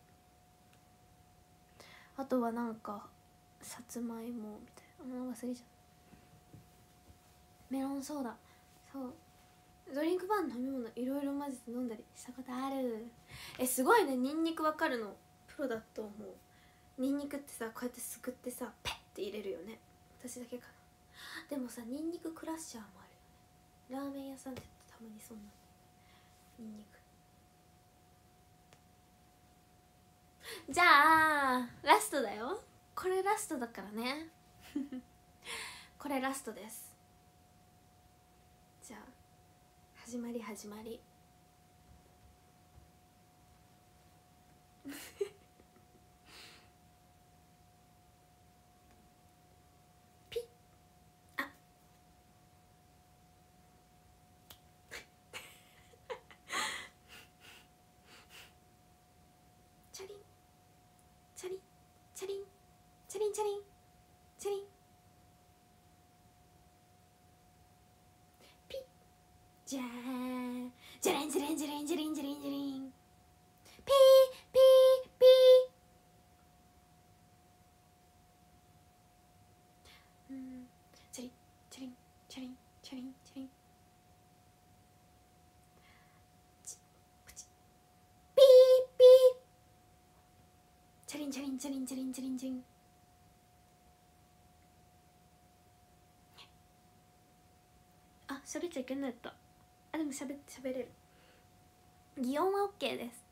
あとはなんかさつまいもみたいな、もう忘れちゃった。メロンソーダ、そうドリンクバーの飲み物いろいろ混ぜて飲んだりしたことある。えすごいね、ニンニクわかるのプロだと思う。ニンニクってさこうやってすくってさペッて入れるよね。私だけかな。でもさニンニククラッシャーもあるよね。ラーメン屋さんってたまにそんなニンニク。じゃあラストだよ。これラストだからねこれラストです。じゃあ始まり始まりピッあチャリンチャリンチャリンチャリンチャリンチャリンピッじゃーじゃれんじゃれんじゃれんじゃれんじゃれんじゃれんピーピーピーうんチャリンチャリンチャリンチャリンチャリンチプチピーピーチャリンチャリンチャリンチャリンチャリンチャリン。あ、喋っちゃいけないやった。あ、でも喋って喋れる。擬音は OK です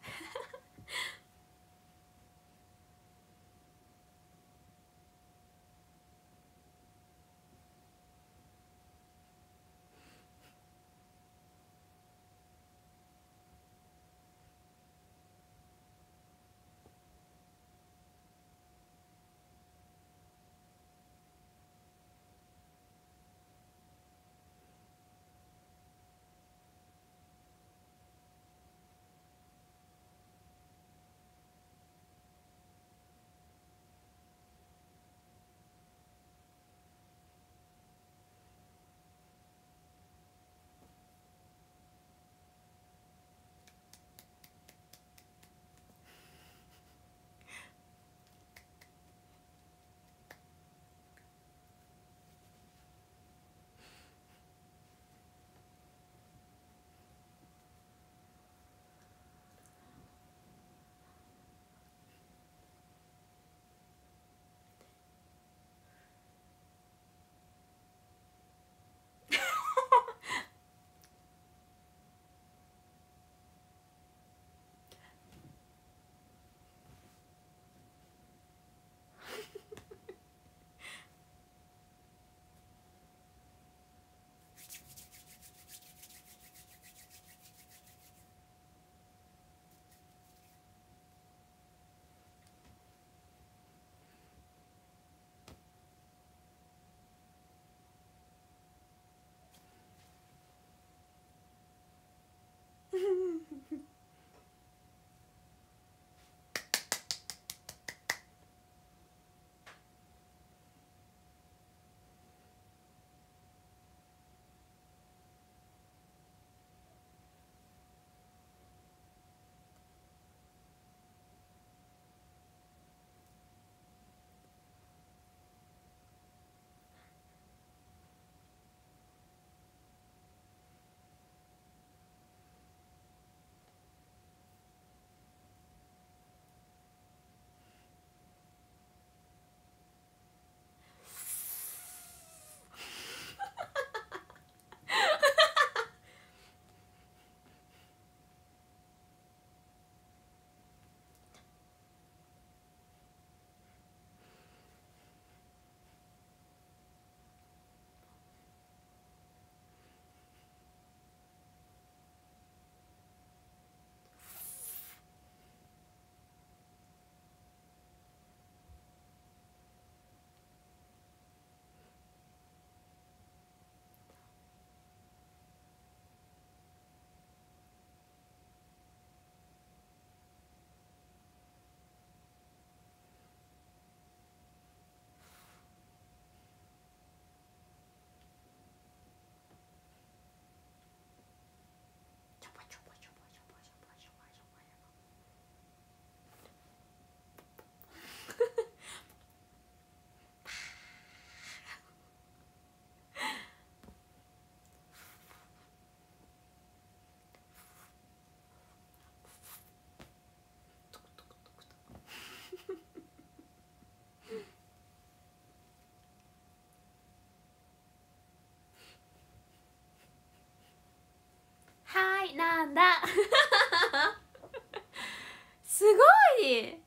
すごい。え、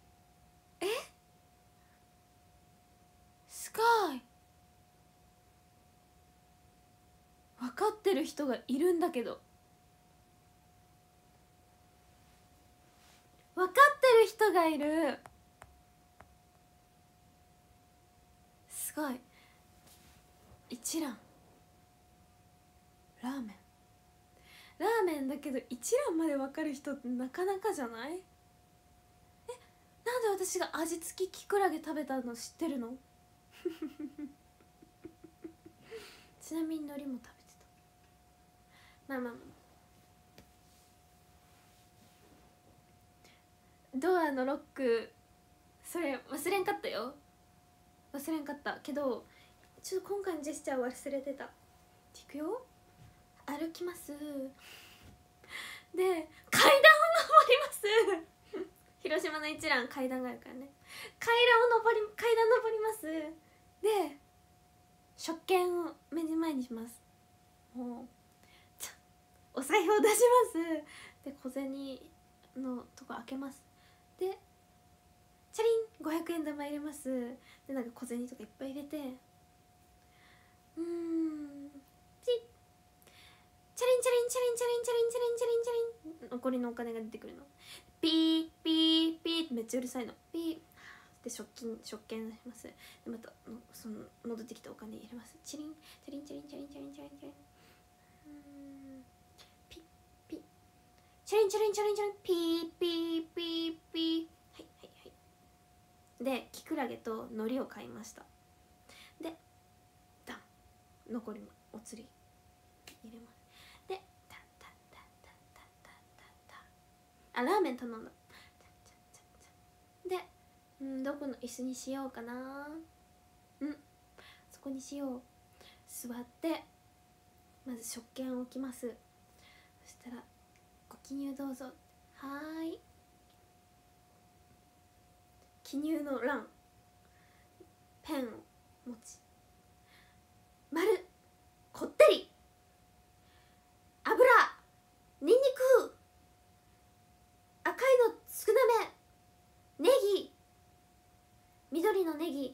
すごい。分かってる人がいるんだけど、分かってる人がいる。すごい。一蘭ラーメンラーメンだけど一蘭まで分かる人ってなかなかじゃない？え、なんで私が味付ききくらげ食べたの知ってるの？ちなみに海苔も食べてた。まあまあまあ、ドアのロックそれ忘れんかったよ。忘れんかったけど、ちょっと今回のジェスチャー忘れてた。いくよ。歩きます。で階段を登ります。広島の一蘭階段があるからね。階段を登り階段登ります。で食券を目の前にします。もうお財布を出します。で小銭のとこ開けます。でチャリンごひゃくえん玉入れます。でなんか小銭とかいっぱい入れて、うーんチッチャリンチャリンチャリンチャリンチャリンチャリンチャリンチャリン、残りのお金が出てくるの。ピーピーピーってめっちゃうるさいの。ピーで食金食券出します。でまたのその戻ってきたお金入れます。チリンチャリンチャリンチャリンチャリンチャリンチャリン、うーんピッピッチャリンチャリンチャリンチャリン、ピーピーピーピー、はいはいはい。できくらげと海苔を買いました。でダン残りもお釣り入れます。でタッタッタッタッタッタッタッタッ、あラーメン頼んだ。でうんどこの椅子にしようかな。うんそこにしよう。座ってまず食券を置きます。そしたらご記入どうぞ。はーい。記入の欄ペンを持ち、丸こってり油にんにく赤いの少なめ、ネギ緑のネギ、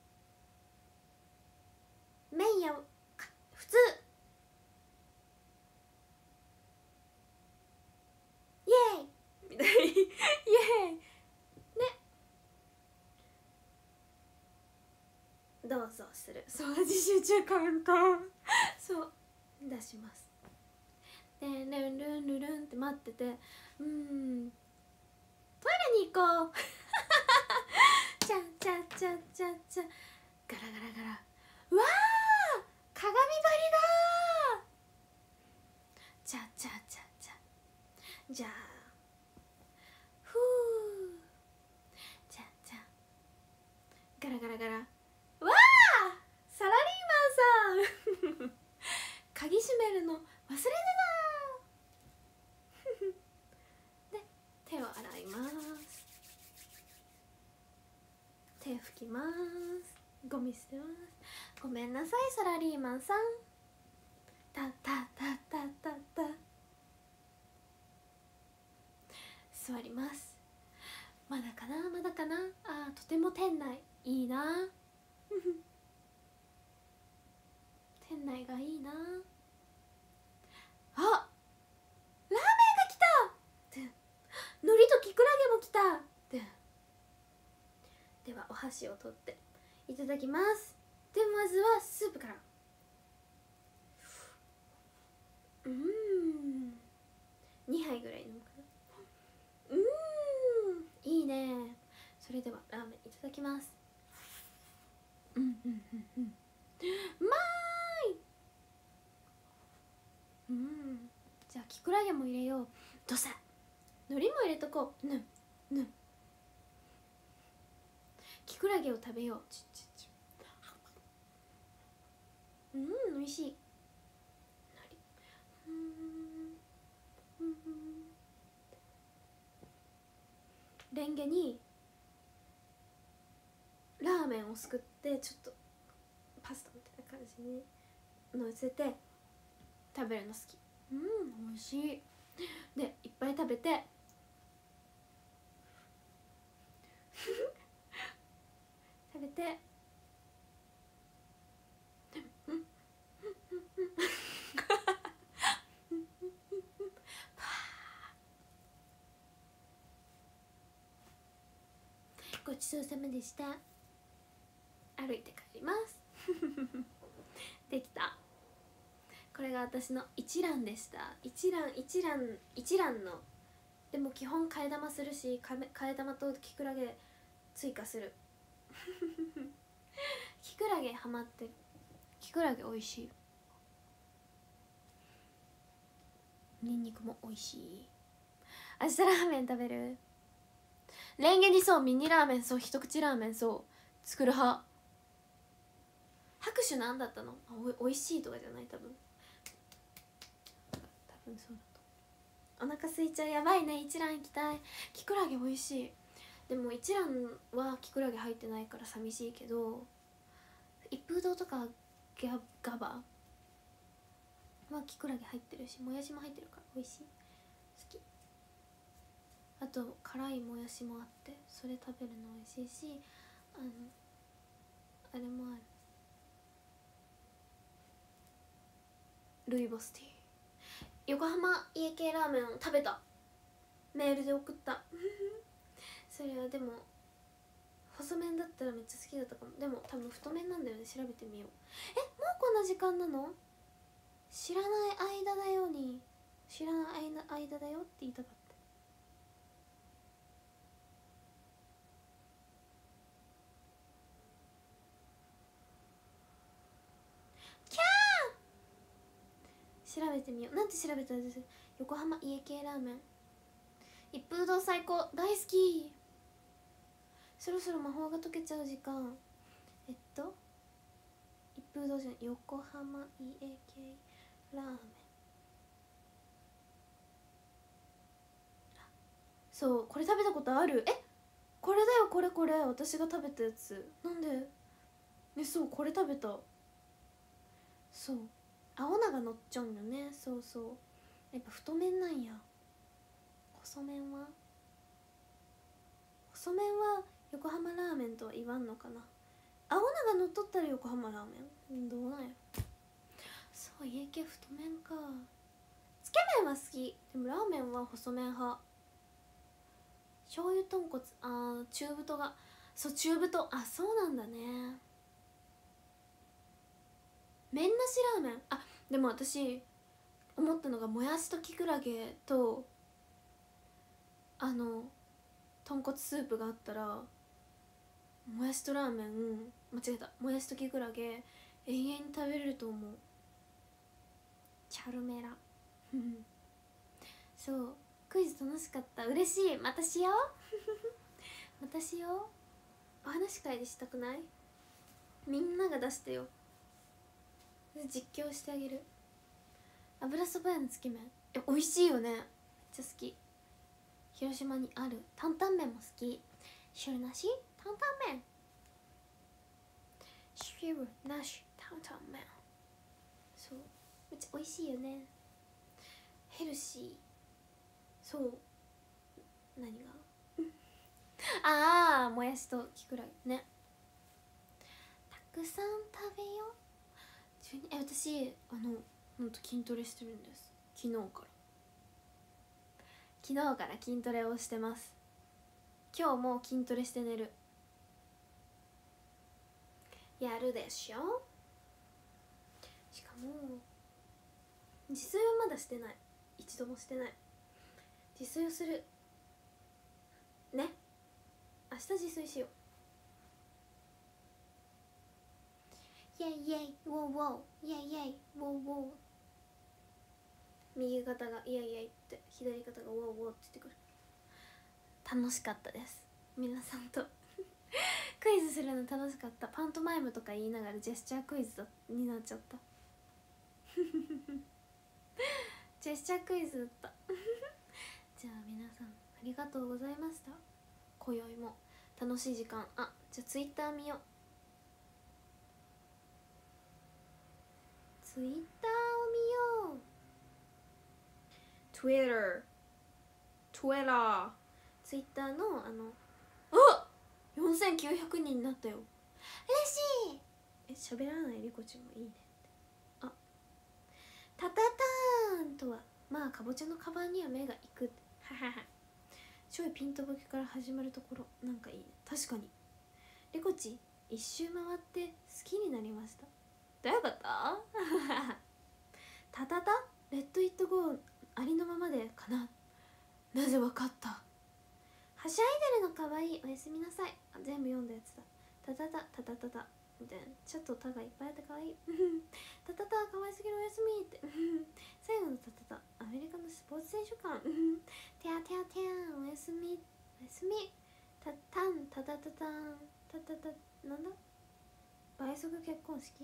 麺や普通、イエーイみたいイエーイね、どうぞする。そう味集中カウンターそう出します。でルンルンルルンって待ってて、うーんトイレに行こうチャチャチャチャチャガラガラガラ、うわー鏡張りだー、チャチャチャチャ、じゃあふうチャチャガラガラガラ、わーサラリーマンさん鍵閉めるの忘れてたで手を洗います。手拭きます。ゴミ捨てます。ごめんなさいサラリーマンさん。タタタタタタ、座ります。まだかなまだかな。あーとても店内いいな店内がいいなあ。ラーメンが来たって、海苔ときくらげも来たって。ではお箸を取っていただきます。でまずはスープから。うーんにはいぐらい飲むかな。うーんいいね。それではラーメンいただきます。うんうんうんうん、うまーい。うん、じゃあきくらげも入れよう。どうせ海苔も入れとこう。ぬぬきくらげを食べよう。ちちち、うん美味しい。うんうん、レンゲにラーメンをすくってちょっとパスタみたいな感じにのせて食べるの好き。うん美味しい。 でいっぱい食べて食べてごちそうさまでした。歩いて帰りますできた。これが私の一覧でした。一覧一覧一覧のでも基本替え玉するし、替え玉とキクラゲ追加するキクラゲハマってる。キクラゲ美味しい。ニンニクも美味しい。明日ラーメン食べる。レンゲにそうミニラーメン、そう一口ラーメン、そう作る派。拍手なんだったの？お, おいしいとかじゃない？多分多分そうだと。お腹空いちゃう。やばいね。一蘭行きたい。キクラゲ美味しい。でも一蘭はキクラゲ入ってないから寂しいけど、一風堂とかギャガバはキクラゲ入ってるし、もやしも入ってるから美味しい。好き。あと辛いもやしもあって、それ食べるの美味しいし、あのあれもある。ルイボスティー。横浜家系ラーメンを食べた。メールで送ったそれはでも細麺だったらめっちゃ好きだったかも。でも多分太麺なんだよね。調べてみよう。え、もうこんな時間なの？知らない間だよに知らない間だよって言いたかった。キャー、調べてみよう。なんて調べたらです。横浜家系ラーメン一風堂最高、大好き。そろそろ魔法が解けちゃう時間。えっと一風堂じゃない、横浜家系ラーメン。そう、これ食べたことある。え、これだよ、これこれ私が食べたやつ。なんでね、そう、これ食べた。そう、青菜がのっちょんよね。そうそう、やっぱ太麺なんや。細麺は細麺は横浜ラーメンとは言わんのかな。青菜がのっとったら横浜ラーメンどうなんや。そう、家系太麺か。つけ麺は好き。でもラーメンは細麺派。醤油豚骨、あー中太が、そう中太、あそうなんだね。麺なしラーメン、あでも私思ったのが、もやしときくらげとあの豚骨スープがあったら、もやしとラーメン、間違えた、もやしときくらげ永遠に食べれると思う。チャルメラそう、クイズ楽しかった。嬉しい。またしようまたしよう。お話会でしたくない？みんなが出してよ。実況してあげる。油そば屋のつけ麺、え美味しいよね。めっちゃ好き。広島にある担々麺も好き。汁なし担々麺、汁なし担々麺、そうめっちゃ美味しいよね。ヘルシー。そう何がああ、もやしときくらげね。たくさん食べよう。え私あのほんと筋トレしてるんです。昨日から昨日から筋トレをしてます。今日も筋トレして寝る。やるでしょ。しかも自炊はまだしてない。一度もしてない。自炊をするね。明日自炊しよう。イェイイェイウォーウォー、イェイイェイウォーウォー。右肩がイェイイェイって左肩がウォーウォーって言ってくる。楽しかったです。皆さんとクイズするの楽しかった。パントマイムとか言いながらジェスチャークイズだになっちゃったジェスチャークイズだったじゃあ皆さんありがとうございました。今宵も楽しい時間。あ、じゃあツイッター見よう。ツイッターを見よう。 Twitter Twitter Twitter のあのあよんせんきゅうひゃくにんになったよ。嬉しい。え、喋らないリコちゃんもいいねって。あ、タタターンとはまあかぼちゃのカバンには目がいくははは。ちょいピンとボケから始まるところなんかいいね。確かにリコチ一周回って好きになりました。どういうことタタタレッドイットゴーありのままでかな。なぜわかった。はしゃいでるのかわいい。おやすみなさい。あ、全部読んだやつだ。タタタタタタタみたいな。ちょっとタがいっぱいあってかわいいタタタかわいすぎるおやすみって最後のタタタアメリカのスポーツ選手館テアテアテアおやすみおやすみタタンタタタタンタタタなんだ倍速結婚式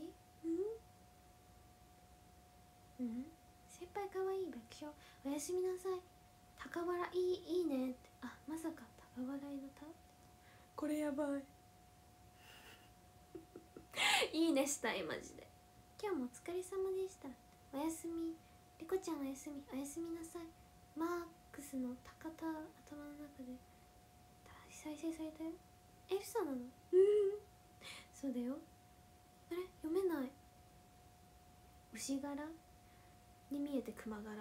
うんうん先輩かわいい爆笑おやすみなさい高笑いいいいねってあまさか高笑いのたこれやばいいいねしたいマジで今日もお疲れ様でしたおやすみリコちゃんおやすみおやすみなさいマークスの高田頭の中で再生されたよエルサなのそうだよあれ読めない牛柄に見えて熊柄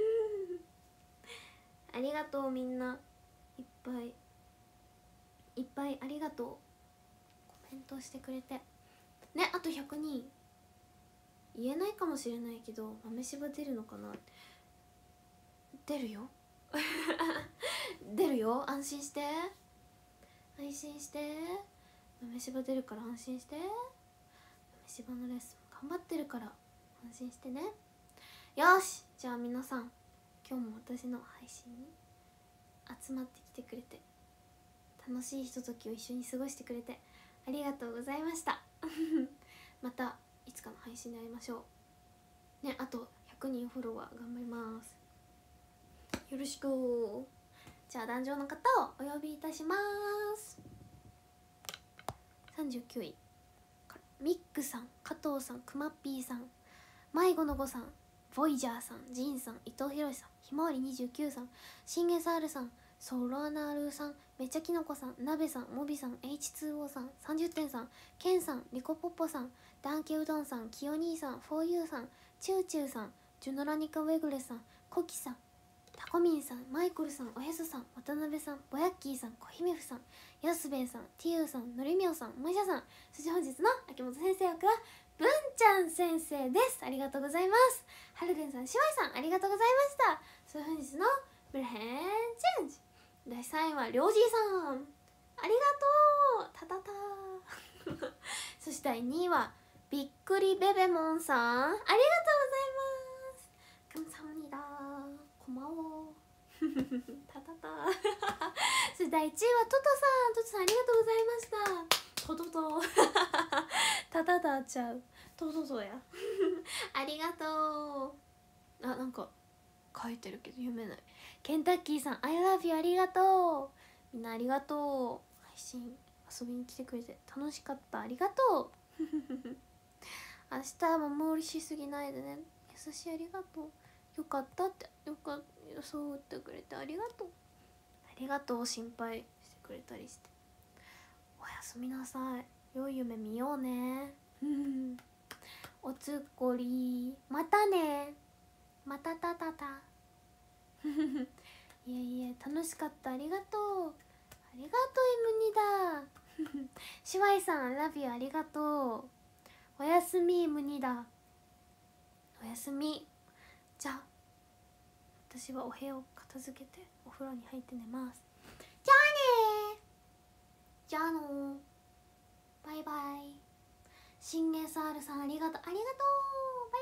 ありがとうみんないっぱいいっぱいありがとうコメントしてくれてねあとひゃくにん言えないかもしれないけど豆柴出るのかな出るよ出るよ安心して安心して豆柴出るから安心して豆柴のレッスン頑張ってるから安心してねよしじゃあ皆さん今日も私の配信に集まってきてくれて楽しいひとときを一緒に過ごしてくれてありがとうございましたまたいつかの配信で会いましょうねあとひゃくにんフォロワー頑張りますよろしくじゃあ壇上の方をお呼びいたしますさんじゅうきゅういミックさん加藤さんくまっぴーさん迷子の子さんボイジャーさんジンさん伊藤博さんひまわりにじゅうきゅうさんシンゲサールさんソロナールさんめっちゃきのこさんなべさんモビさん エイチツーオー さんさんじゅってんさんケンさんリコポッポさんダンケうどんさんきよ兄さん フォーユー さんチューチューさんジュノラニカウェグレさんコキさんタコミンさんマイコルさんおへそさん渡辺さんぼやっきーさんこひめふさんやすべえさんティーユーさんのりみょうさんもじゃさんそして本日の秋元先生役は文ちゃん先生です。ありがとうございます。はるるんさん、しわいさん、ありがとうございました。それ本日のブレヘンチェンジだいさんいはりょうじいさん、ありがとうたたたそしてだいにいはびっくりベベモンさん、ありがとうございますカムサハムニダこまおたたたそしてだいいちいはトトさん、トトさんありがとうございましたトトトたたたちゃうトトトやありがとうあ、なんか書いてるけど読めないケンタッキーさん I love you ありがとうみんなありがとう配信遊びに来てくれて楽しかったありがとう明日も無理しすぎないでね優しいありがとうよかったってよかったそう言ってくれてありがとうありがとう心配してくれたりしておやすみなさい良い夢見ようねおつっこりまたねまたたたたいえいえ楽しかったありがとうありがとうイムニだシワイさんラビューありがとうおやすみイムニだおやすみじゃあ私はお部屋を片付けてお風呂に入って寝ますじゃあねじゃあのバイバイシンゲサールさんありがとうありがとうバイ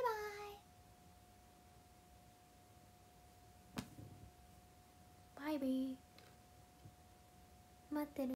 バイバイビー待ってる